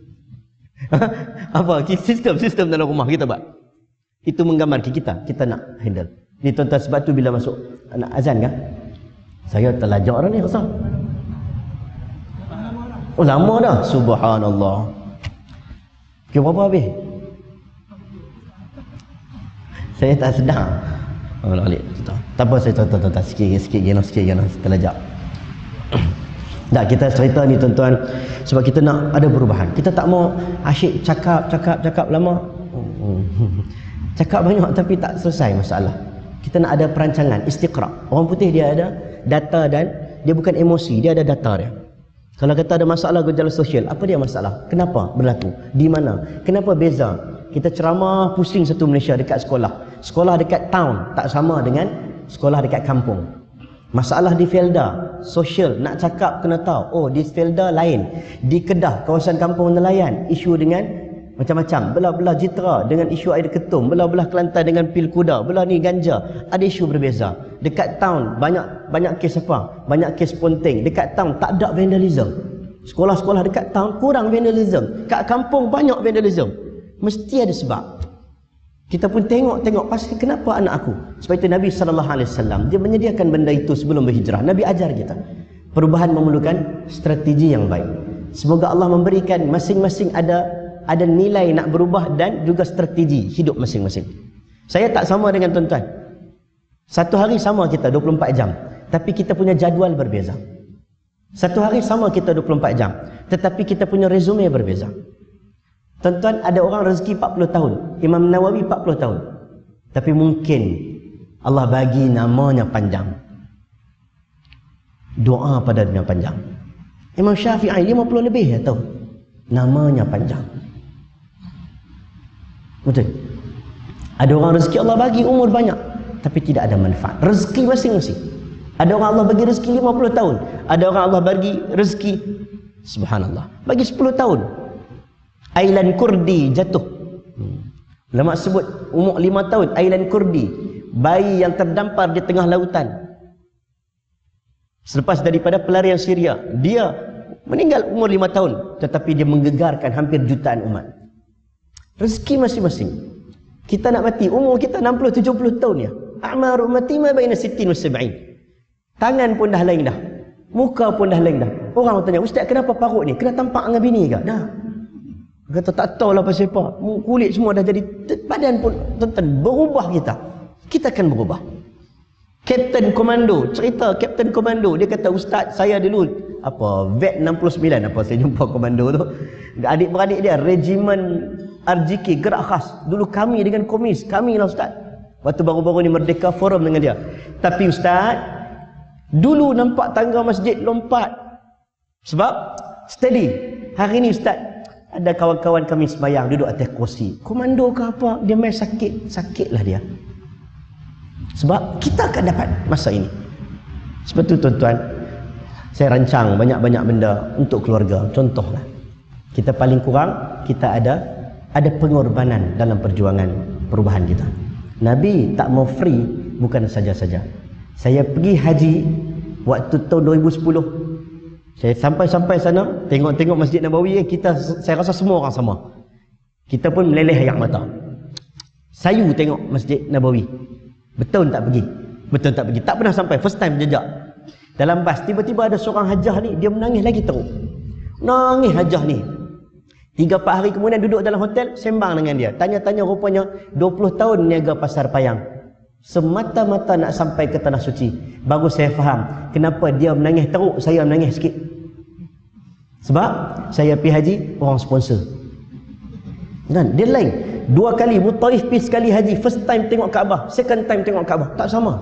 Apa? Sistem dalam rumah kita buat. Itu menggambar kita nak handle. Ni tuan-tuan, sebab tu bila masuk nak azan kan? Saya terlajak dah ni rasa. Oh lama dah. Subhanallah. Kira berapa habis? Saya tak sedar. Balik. Tak apa, saya tak sikit geno terlajak. Tak, kita cerita ni tuan-tuan sebab kita nak ada perubahan. Kita tak mau asyik cakap lama. Cakap banyak tapi tak selesai masalah. Kita nak ada perancangan, istiqra'. Orang putih dia ada data dan dia bukan emosi, dia ada data dia. Kalau kata ada masalah gejala sosial, apa dia masalah? Kenapa berlaku? Di mana? Kenapa beza? Kita ceramah pusing satu Malaysia dekat sekolah. Sekolah dekat town tak sama dengan sekolah dekat kampung. Masalah di Felda, sosial, nak cakap kena tahu. Oh, di Felda lain. Di Kedah, kawasan kampung nelayan, isu dengan macam-macam. Belah-belah Jitra dengan isu air ketum, belah-belah Kelantan dengan pil kuda, belah ni ganja. Ada isu berbeza. Dekat town banyak kes apa? Banyak kes ponteng. Dekat town tak ada vandalism. Sekolah-sekolah dekat town kurang vandalism. Kat kampung banyak vandalism. Mesti ada sebab. Kita pun tengok pasti kenapa anak aku. Sebab itu Nabi SAW dia menyediakan benda itu sebelum berhijrah. Nabi ajar kita. Perubahan memerlukan strategi yang baik. Semoga Allah memberikan masing-masing ada nilai nak berubah dan juga strategi hidup masing-masing. Saya tak sama dengan tuan-tuan. Satu hari sama kita 24 jam, tapi kita punya jadual berbeza. Satu hari sama kita 24 jam, tetapi kita punya resume berbeza. Tuan-tuan, ada orang rezeki 40 tahun, Imam Nawawi 40 tahun, tapi mungkin Allah bagi namanya panjang, doa pada dunia panjang. Imam Syafi'i 50 lebih ya tahu, namanya panjang. Betul. Ada orang rezeki Allah bagi umur banyak, tapi tidak ada manfaat. Rezeki masing-masing. Ada orang Allah bagi rezeki 50 tahun, ada orang Allah bagi rezeki, subhanallah, bagi 10 tahun. Ailan Kurdi jatuh. Ulama sebut umur 5 tahun, Ailan Kurdi, bayi yang terdampar di tengah lautan. Selepas daripada pelarian Syria, dia meninggal umur 5 tahun, tetapi dia menggegarkan hampir jutaan umat. Rezeki masing-masing. Kita nak mati, umur kita 60-70 tahun ya. A'mar ummati ma baina 60 wa 70. Tangan pun dah lain dah. Muka pun dah lain dah. Orang tanya, "Ustaz, kenapa parut ni? Kena tampak dengan bini ke?" Dah. Kata tak tahulah pasal apa. Kulit semua dah jadi, badan pun tuan-tuan berubah kita. Kita akan berubah. Kapten Komando, cerita Kapten Komando, dia kata, "Ustaz, saya dulu vet 69 saya jumpa komando tu. Adik-beradik dia regimen RGK gerak khas. Dulu kami dengan komis, kami lah Ustaz. Waktu baru-baru ni Merdeka forum dengan dia. Tapi Ustaz, dulu nampak tangga masjid lompat. Sebab steady. Hari ni Ustaz, ada kawan-kawan kami sembahyang duduk atas kursi. Komando ke apa, dia main sakitlah dia. Sebab kita akan dapat masa ini. Sebab tu tuan-tuan, saya rancang banyak-banyak benda untuk keluarga. Contohlah, kita paling kurang kita ada pengorbanan dalam perjuangan perubahan kita. Nabi tak mau free, bukan saja-saja. Saya pergi haji waktu tahun 2010. Saya sampai sana, tengok-tengok Masjid Nabawi, saya rasa semua orang sama. Kita pun meleleh air mata. Sayu tengok Masjid Nabawi. Betul tak pergi? Betul tak pergi? Tak pernah sampai, first time jejak. Dalam bas, tiba-tiba ada seorang hajah ni, dia menangis lagi teruk. Nangis hajah ni. 3-4 hari kemudian duduk dalam hotel, sembang dengan dia. Tanya-tanya, rupanya 20 tahun niaga pasar payang. Semata-mata nak sampai ke Tanah Suci. Baru saya faham kenapa dia menangis teruk, saya menangis sikit. Sebab saya pergi haji, orang sponsor. Dan dia lain. 2 kali Mutaif pergi sekali haji. First time tengok Kaabah, second time tengok Kaabah. Tak sama.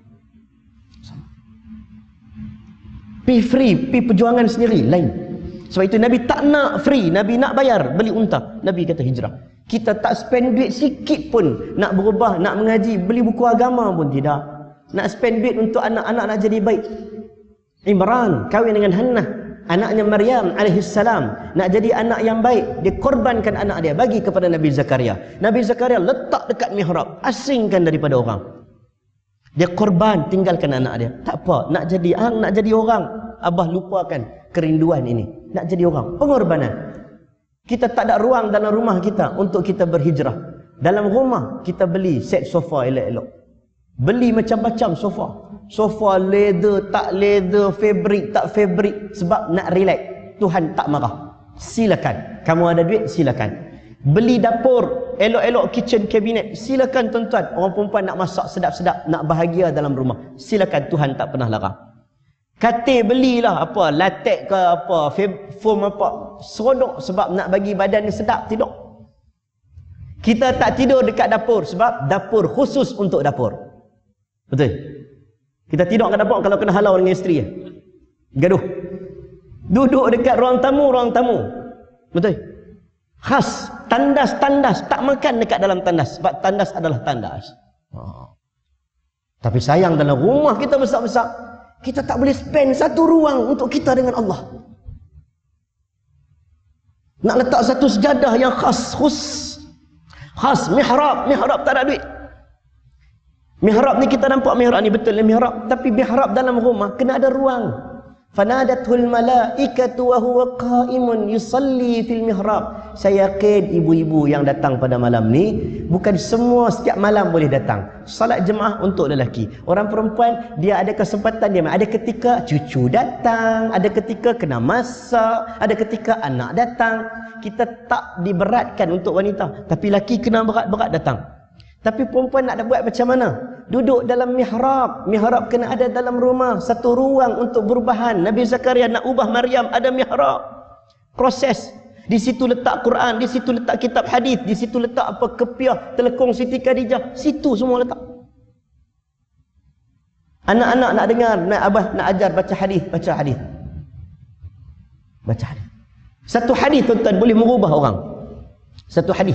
Pergi free, pergi perjuangan sendiri, lain. Sebab itu Nabi tak nak free, Nabi nak bayar, beli unta. Nabi kata hijrah. Kita tak spend duit sikit pun nak berubah, nak mengaji, beli buku agama pun tidak. Nak spend duit untuk anak-anak nak jadi baik. Imran kahwin dengan Hannah, anaknya Maryam alaihissalam, nak jadi anak yang baik. Dia korbankan anak dia, bagi kepada Nabi Zakaria. Nabi Zakaria letak dekat mihrab, asingkan daripada orang. Dia korban, tinggalkan anak dia. Tak apa, nak jadi orang. Abah lupakan kerinduan ini. Nak jadi orang, pengorbanan. Kita tak ada ruang dalam rumah kita untuk kita berhijrah. Dalam rumah kita beli set sofa elok-elok. Beli macam-macam sofa. Sofa leather, tak leather, fabric, tak fabric. Sebab nak relax. Tuhan tak marah. Silakan. Kamu ada duit, silakan. Beli dapur, elok-elok kitchen cabinet. Silakan tuan-tuan. Orang perempuan nak masak sedap-sedap, nak bahagia dalam rumah. Silakan, Tuhan tak pernah larang. Katil belilah apa, latex ke apa, foam apa, seronok sebab nak bagi badan ni sedap, tidur. Kita tak tidur dekat dapur sebab dapur khusus untuk dapur. Betul? Kita tidur kat dapur kalau kena halau dengan isteri. Gaduh. Duduk dekat ruang tamu. Betul? Khas, tandas, tak makan dekat dalam tandas sebab tandas adalah tandas. Tapi sayang dalam rumah kita besar-besar, kita tak boleh spend satu ruang untuk kita dengan Allah. Nak letak satu sejadah yang khas, mihrab tak ada duit. Mihrab ni kita nampak mihrab ni betul mihrab, tapi mihrab dalam rumah kena ada ruang. Fanadathul malaikatu wa huwa qa'imun yusalli fil mihrab. Saya yakin ibu-ibu yang datang pada malam ni, bukan semua setiap malam boleh datang. Salat jemaah untuk lelaki. Orang perempuan dia ada kesempatan dia. Ada ketika cucu datang, ada ketika kena masak, ada ketika anak datang. Kita tak diberatkan untuk wanita, tapi lelaki kena berat-berat datang. Tapi perempuan nak buat macam mana? Duduk dalam mihrab. Mihrab kena ada dalam rumah. Satu ruang untuk berubahan. Nabi Zakaria nak ubah Maryam, ada mihrab. Proses. Di situ letak Quran, di situ letak kitab hadis, di situ letak apa kepiah, telekong Siti Khadijah. Situ semua letak. Anak-anak nak dengar, nak abah nak ajar baca hadis, baca hadis. Baca hadis. Satu hadis tuan-tuan boleh merubah orang. Satu hadis.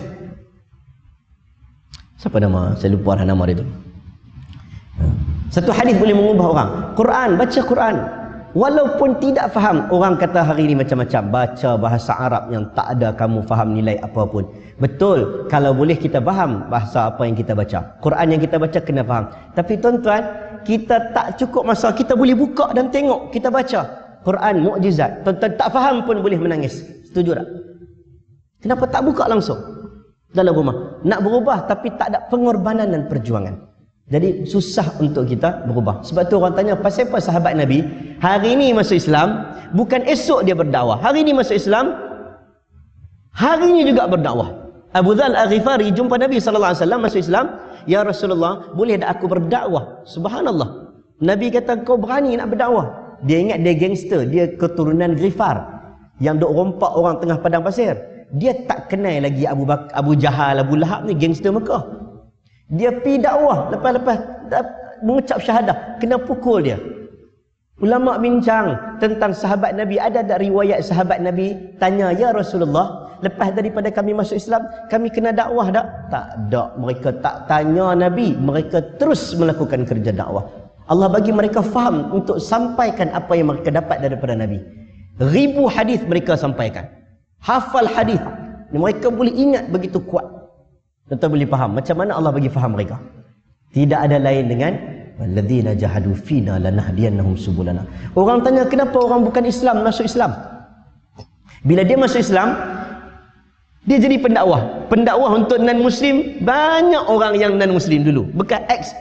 Siapa nama? Saya lupa nama dia tu. Satu hadis boleh mengubah orang. Quran, baca Quran. Walaupun tidak faham, orang kata hari ini macam-macam. Baca bahasa Arab yang tak ada kamu faham nilai apa pun. Betul, kalau boleh kita faham bahasa apa yang kita baca. Quran yang kita baca kena faham. Tapi tuan-tuan, kita tak cukup masa. Kita boleh buka dan tengok, kita baca. Quran mukjizat. Tuan-tuan tak faham pun boleh menangis. Setuju tak? Kenapa tak buka langsung dalam rumah? Nak berubah tapi tak ada pengorbanan dan perjuangan. Jadi susah untuk kita berubah. Sebab tu orang tanya, pasal apa sahabat Nabi hari ini masuk Islam, bukan esok dia berdakwah. Hari ini masuk Islam, hari ini juga berdakwah. Abu Dzal Al-Ghifari jumpa Nabi SAW masuk Islam. Ya Rasulullah, boleh tak aku berdakwah? Subhanallah. Nabi kata, kau berani nak berdakwah? Dia ingat dia gangster, dia keturunan Ghifar yang duk rompak orang tengah padang pasir. Dia tak kenal lagi Abu Jahal, Abu Lahab ni gangster Mekah. Dia pergi dakwah, lepas-lepas mengucap syahadah, kena pukul dia. Ulama bincang tentang sahabat Nabi. Ada tak riwayat sahabat Nabi tanya, ya Rasulullah, lepas daripada kami masuk Islam, kami kena dakwah tak? Tak ada. Mereka tak tanya Nabi, mereka terus melakukan kerja dakwah. Allah bagi mereka faham untuk sampaikan apa yang mereka dapat daripada Nabi. Ribu hadis mereka sampaikan, hafal hadis. Mereka boleh ingat begitu kuat. Tentu boleh faham macam mana Allah bagi faham mereka. Tidak ada lain dengan walladzina jahadu fina lanahdiyannahum subulana. Orang tanya, kenapa orang bukan Islam masuk Islam? Bila dia masuk Islam, dia jadi pendakwah. pendakwah untuk non-Muslim, banyak orang yang non-Muslim dulu, bekas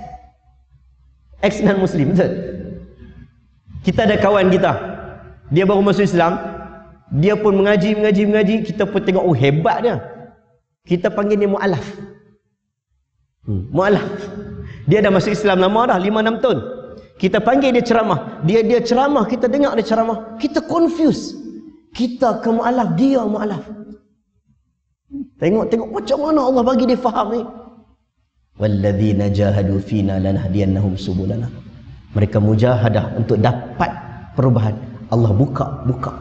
ex non-Muslim, betul. Kita ada kawan kita, dia baru masuk Islam, dia pun mengaji, kita pun tengok, oh hebat dia. Kita panggil dia mu'alaf. Mu'alaf. Dia dah masuk Islam lama dah, 5-6 tahun. Kita panggil dia ceramah. Dia ceramah, kita dengar dia ceramah. Kita confuse. Kita ke mu'alaf, dia mu'alaf. Tengok macam mana Allah bagi dia faham ni. Walladzina jahadu fina lanahdiyannahum subulana. Mereka mujahadah untuk dapat perubahan. Allah buka.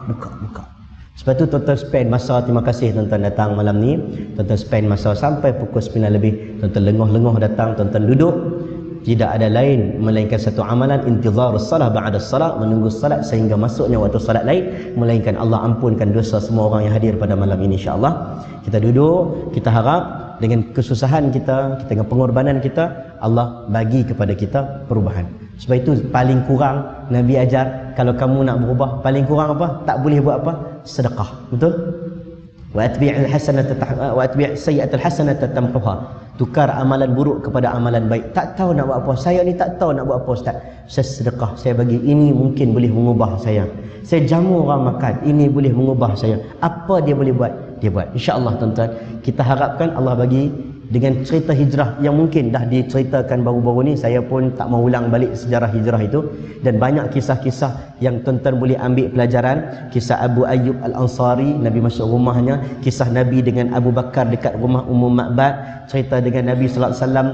Sebab tu tuan-tuan spend masa, terima kasih tuan-tuan datang malam ni. Tuan-tuan spend masa sampai pukul 9 lebih. Tuan-tuan lengoh-lengoh datang, tuan-tuan duduk. Tidak ada lain melainkan satu amalan, intizarus salah ba'da salat, menunggu salat sehingga masuknya waktu salat lain, melainkan Allah ampunkan dosa semua orang yang hadir pada malam ini insya-Allah. Kita duduk, kita harap dengan kesusahan kita dengan pengorbanan kita, Allah bagi kepada kita perubahan. Sebab itu paling kurang Nabi ajar, kalau kamu nak berubah, paling kurang apa? Tak boleh buat apa? Sedekah. Betul? Wa atbi'il hasanata wa atbi' sayyi'atal hasanata tamhuha. Tukar amalan buruk kepada amalan baik. Tak tahu nak buat apa. Saya ni tak tahu nak buat apa, Ustaz. Saya sedekah, saya bagi ini, mungkin boleh mengubah saya. Saya jamu orang makan, ini boleh mengubah saya. Apa dia boleh buat? Dia buat. InsyaAllah tuan-tuan, kita harapkan Allah bagi dengan cerita hijrah yang mungkin dah diceritakan baru-baru ni. Saya pun tak mau ulang balik sejarah hijrah itu, dan banyak kisah-kisah yang tuan-tuan boleh ambil pelajaran. Kisah Abu Ayyub Al-Ansari, Nabi masuk rumahnya. Kisah Nabi dengan Abu Bakar dekat rumah Ummu Ma'bad. Cerita dengan Nabi sallallahu alaihi wasallam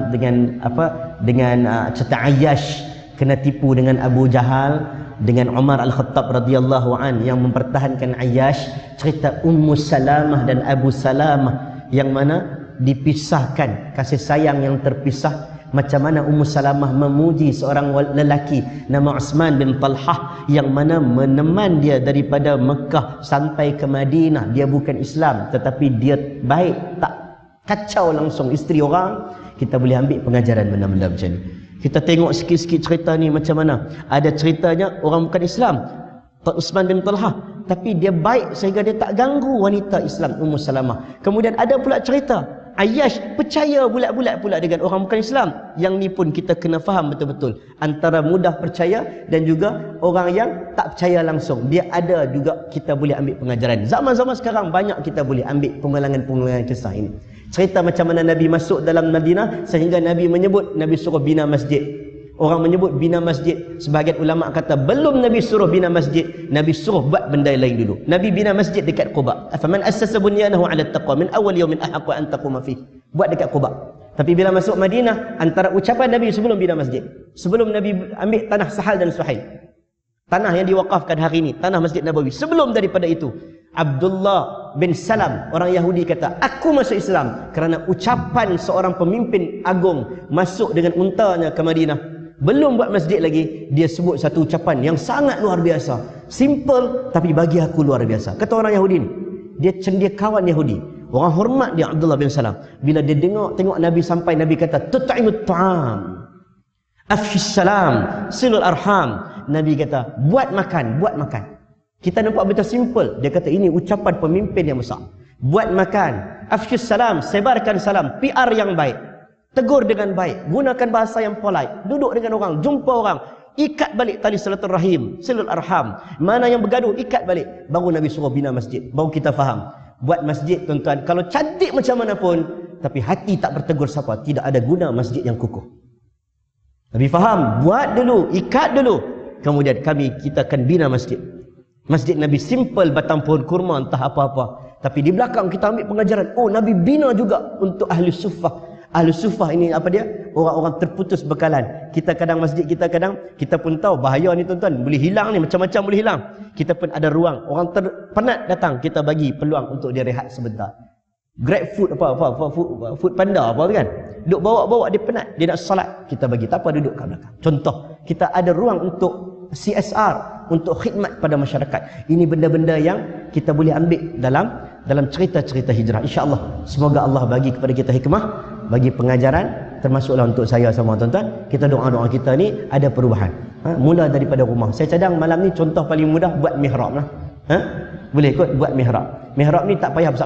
dengan cerita Ayyash kena tipu dengan Abu Jahal, dengan Umar Al-Khattab radhiyallahu an yang mempertahankan Ayyash. Cerita Ummu Salamah dan Abu Salamah yang mana dipisahkan, kasih sayang yang terpisah. Macam mana Ummu Salamah memuji seorang lelaki nama Uthman bin Talhah yang mana meneman dia daripada Mekah sampai ke Madinah. Dia bukan Islam tetapi dia baik, tak kacau langsung isteri orang. Kita boleh ambil pengajaran benda-benda macam ni. Kita tengok sikit-sikit cerita ni macam mana. Ada ceritanya orang bukan Islam, Uthman bin Talhah, tapi dia baik sehingga dia tak ganggu wanita Islam Ummu Salamah. Kemudian ada pula cerita Ayyash percaya bulat-bulat pula dengan orang bukan Islam. Yang ni pun kita kena faham betul-betul antara mudah percaya dan juga orang yang tak percaya langsung. Dia ada juga kita boleh ambil pengajaran. Zaman-zaman sekarang banyak kita boleh ambil pengulangan-pengulangan kisah ini. Cerita macam mana Nabi masuk dalam Madinah sehingga Nabi menyebut Nabi suruh bina masjid. Orang menyebut bina masjid, sebahagian ulama kata belum Nabi suruh bina masjid, Nabi suruh buat benda lain dulu. Nabi bina masjid dekat Quba. Afaman assasa bunyanahu 'ala at-taqwa min awwal yawmin ahaqqu an taquma fi. Buat dekat Quba. Tapi bila masuk Madinah, antara ucapan Nabi sebelum bina masjid, sebelum Nabi ambil tanah Sahal dan Suhail, tanah yang diwakafkan hari ini, tanah Masjid Nabawi, sebelum daripada itu, Abdullah bin Salam, orang Yahudi, kata, aku masuk Islam kerana ucapan seorang pemimpin agung masuk dengan untanya ke Madinah. Belum buat masjid lagi, dia sebut satu ucapan yang sangat luar biasa, simple tapi bagi aku luar biasa. Kata orang Yahudi ni, dia kawan Yahudi, orang hormat dia Abdullah bin Salam. Bila dia tengok Nabi sampai, Nabi kata tut'imut ta'am, afshis salam, silul arham. Nabi kata buat makan. Kita nampak betul simple. Dia kata ini ucapan pemimpin yang besar. Buat makan, afshis salam, sebarkan salam, PR yang baik, tegur dengan baik, gunakan bahasa yang polite, duduk dengan orang, jumpa orang, ikat balik tali silaturahim, silul arham. Mana yang bergaduh, ikat balik. Baru Nabi suruh bina masjid. Baru kita faham. Buat masjid tuan-tuan, kalau cantik macam mana pun, tapi hati tak bertegur siapa, tidak ada guna masjid yang kukuh. Nabi faham, buat dulu, ikat dulu, kemudian kita akan bina masjid. Masjid Nabi simple, batang pohon kurma, entah apa-apa. Tapi di belakang kita ambil pengajaran, oh Nabi bina juga untuk ahli suffah. Ahli suffah ini apa dia? Orang-orang terputus bekalan. Kita kadang masjid kita pun tahu bahaya ni tuan-tuan, boleh hilang ni, macam-macam boleh hilang. Kita pun ada ruang, orang penat datang, kita bagi peluang untuk dia rehat sebentar. Grab food food panda apa tu kan, duduk bawa-bawa, dia penat, dia nak salat, kita bagi, tak apa, duduk kat belakang. Contoh, kita ada ruang untuk CSR, untuk khidmat pada masyarakat. Ini benda-benda yang kita boleh ambil dalam cerita-cerita hijrah. InsyaAllah, semoga Allah bagi kepada kita hikmah, bagi pengajaran, termasuklah untuk saya sama tuan-tuan. Kita doa-doa kita ni ada perubahan. Mula daripada rumah. Saya cadang malam ni contoh paling mudah, buat mihrab lah. Boleh kot buat mihrab. Mihrab ni tak payah besar-besar.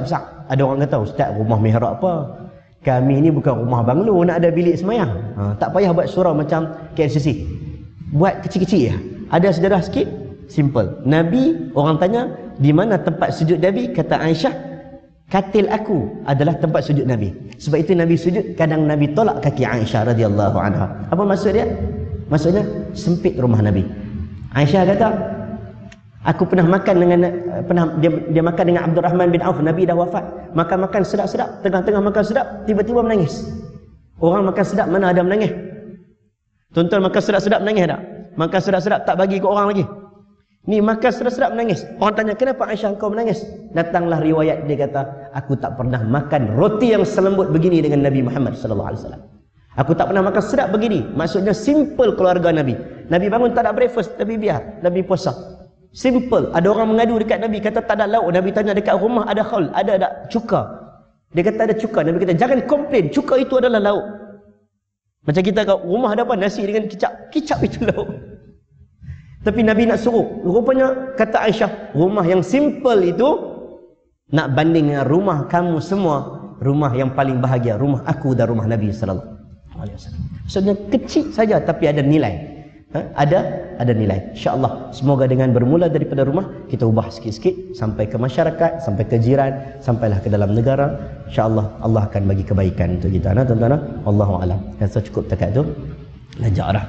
ada orang kata, ustaz rumah mihrab apa? Kami ni bukan rumah banglo nak ada bilik semayang. Tak payah buat surau macam KLCC. Buat kecil-kecil ya. Ada sederah sikit, simple. Nabi, orang tanya, di mana tempat sujud Nabi? Kata Aisyah, katil aku adalah tempat sujud Nabi. Sebab itu Nabi sujud, kadang Nabi tolak kaki Aisyah radhiyallahu anha. Apa maksud dia? Maksudnya sempit rumah Nabi. Aisyah kata, aku pernah makan dengan dia makan dengan Abdurrahman bin Auf. Nabi dah wafat. Makan sedap-sedap, tengah-tengah makan sedap, tiba-tiba menangis. Orang makan sedap mana ada menangis? Tuan-tuan makan sedap-sedap menangis tak? Makan sedap-sedap tak bagi ke orang lagi. Ni makan sedap-sedap menangis. Orang tanya, kenapa Aisyah kau menangis? Datanglah riwayat, dia kata, aku tak pernah makan roti yang selembut begini dengan Nabi Muhammad sallallahu alaihi wasallam. Aku tak pernah makan sedap begini. Maksudnya simple keluarga Nabi. Nabi bangun tak ada breakfast, tapi biar Nabi puasa. Simple. Ada orang mengadu dekat Nabi, kata tak ada lauk. Nabi tanya, dekat rumah ada khaul, ada tak cuka? Dia kata ada cuka. Nabi kata, jangan komplain, cuka itu adalah lauk. Macam kita kat rumah ada apa? Nasi dengan kicap. Kicap itu lauk. Tapi Nabi nak suruh. Rupanya kata Aisyah, rumah yang simple itu nak banding dengan rumah kamu semua, rumah yang paling bahagia, rumah aku dan rumah Nabi sallallahu alaihi wasallam. Maksudnya kecil saja tapi ada nilai. Ada nilai. InsyaAllah semoga dengan bermula daripada rumah kita ubah sikit-sikit sampai ke masyarakat, sampai ke jiran, sampailah ke dalam negara. InsyaAllah Allah akan bagi kebaikan untuk kita. Tuan-tuan, Allahu a'lam. Rasa cukup dekat tu. Lajak dah.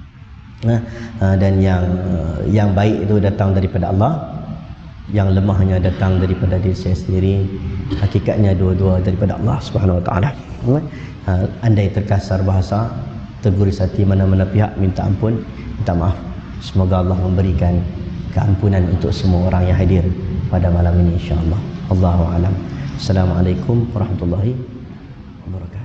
Dan yang baik itu datang daripada Allah, yang lemahnya datang daripada diri saya sendiri. Hakikatnya dua-dua daripada Allah Subhanahu wa taala. Andai terkasar bahasa, terguris hati mana-mana pihak, minta ampun, minta maaf. Semoga Allah memberikan keampunan untuk semua orang yang hadir pada malam ini insya-Allah. Allahu a'lam. Assalamualaikum warahmatullahi wabarakatuh.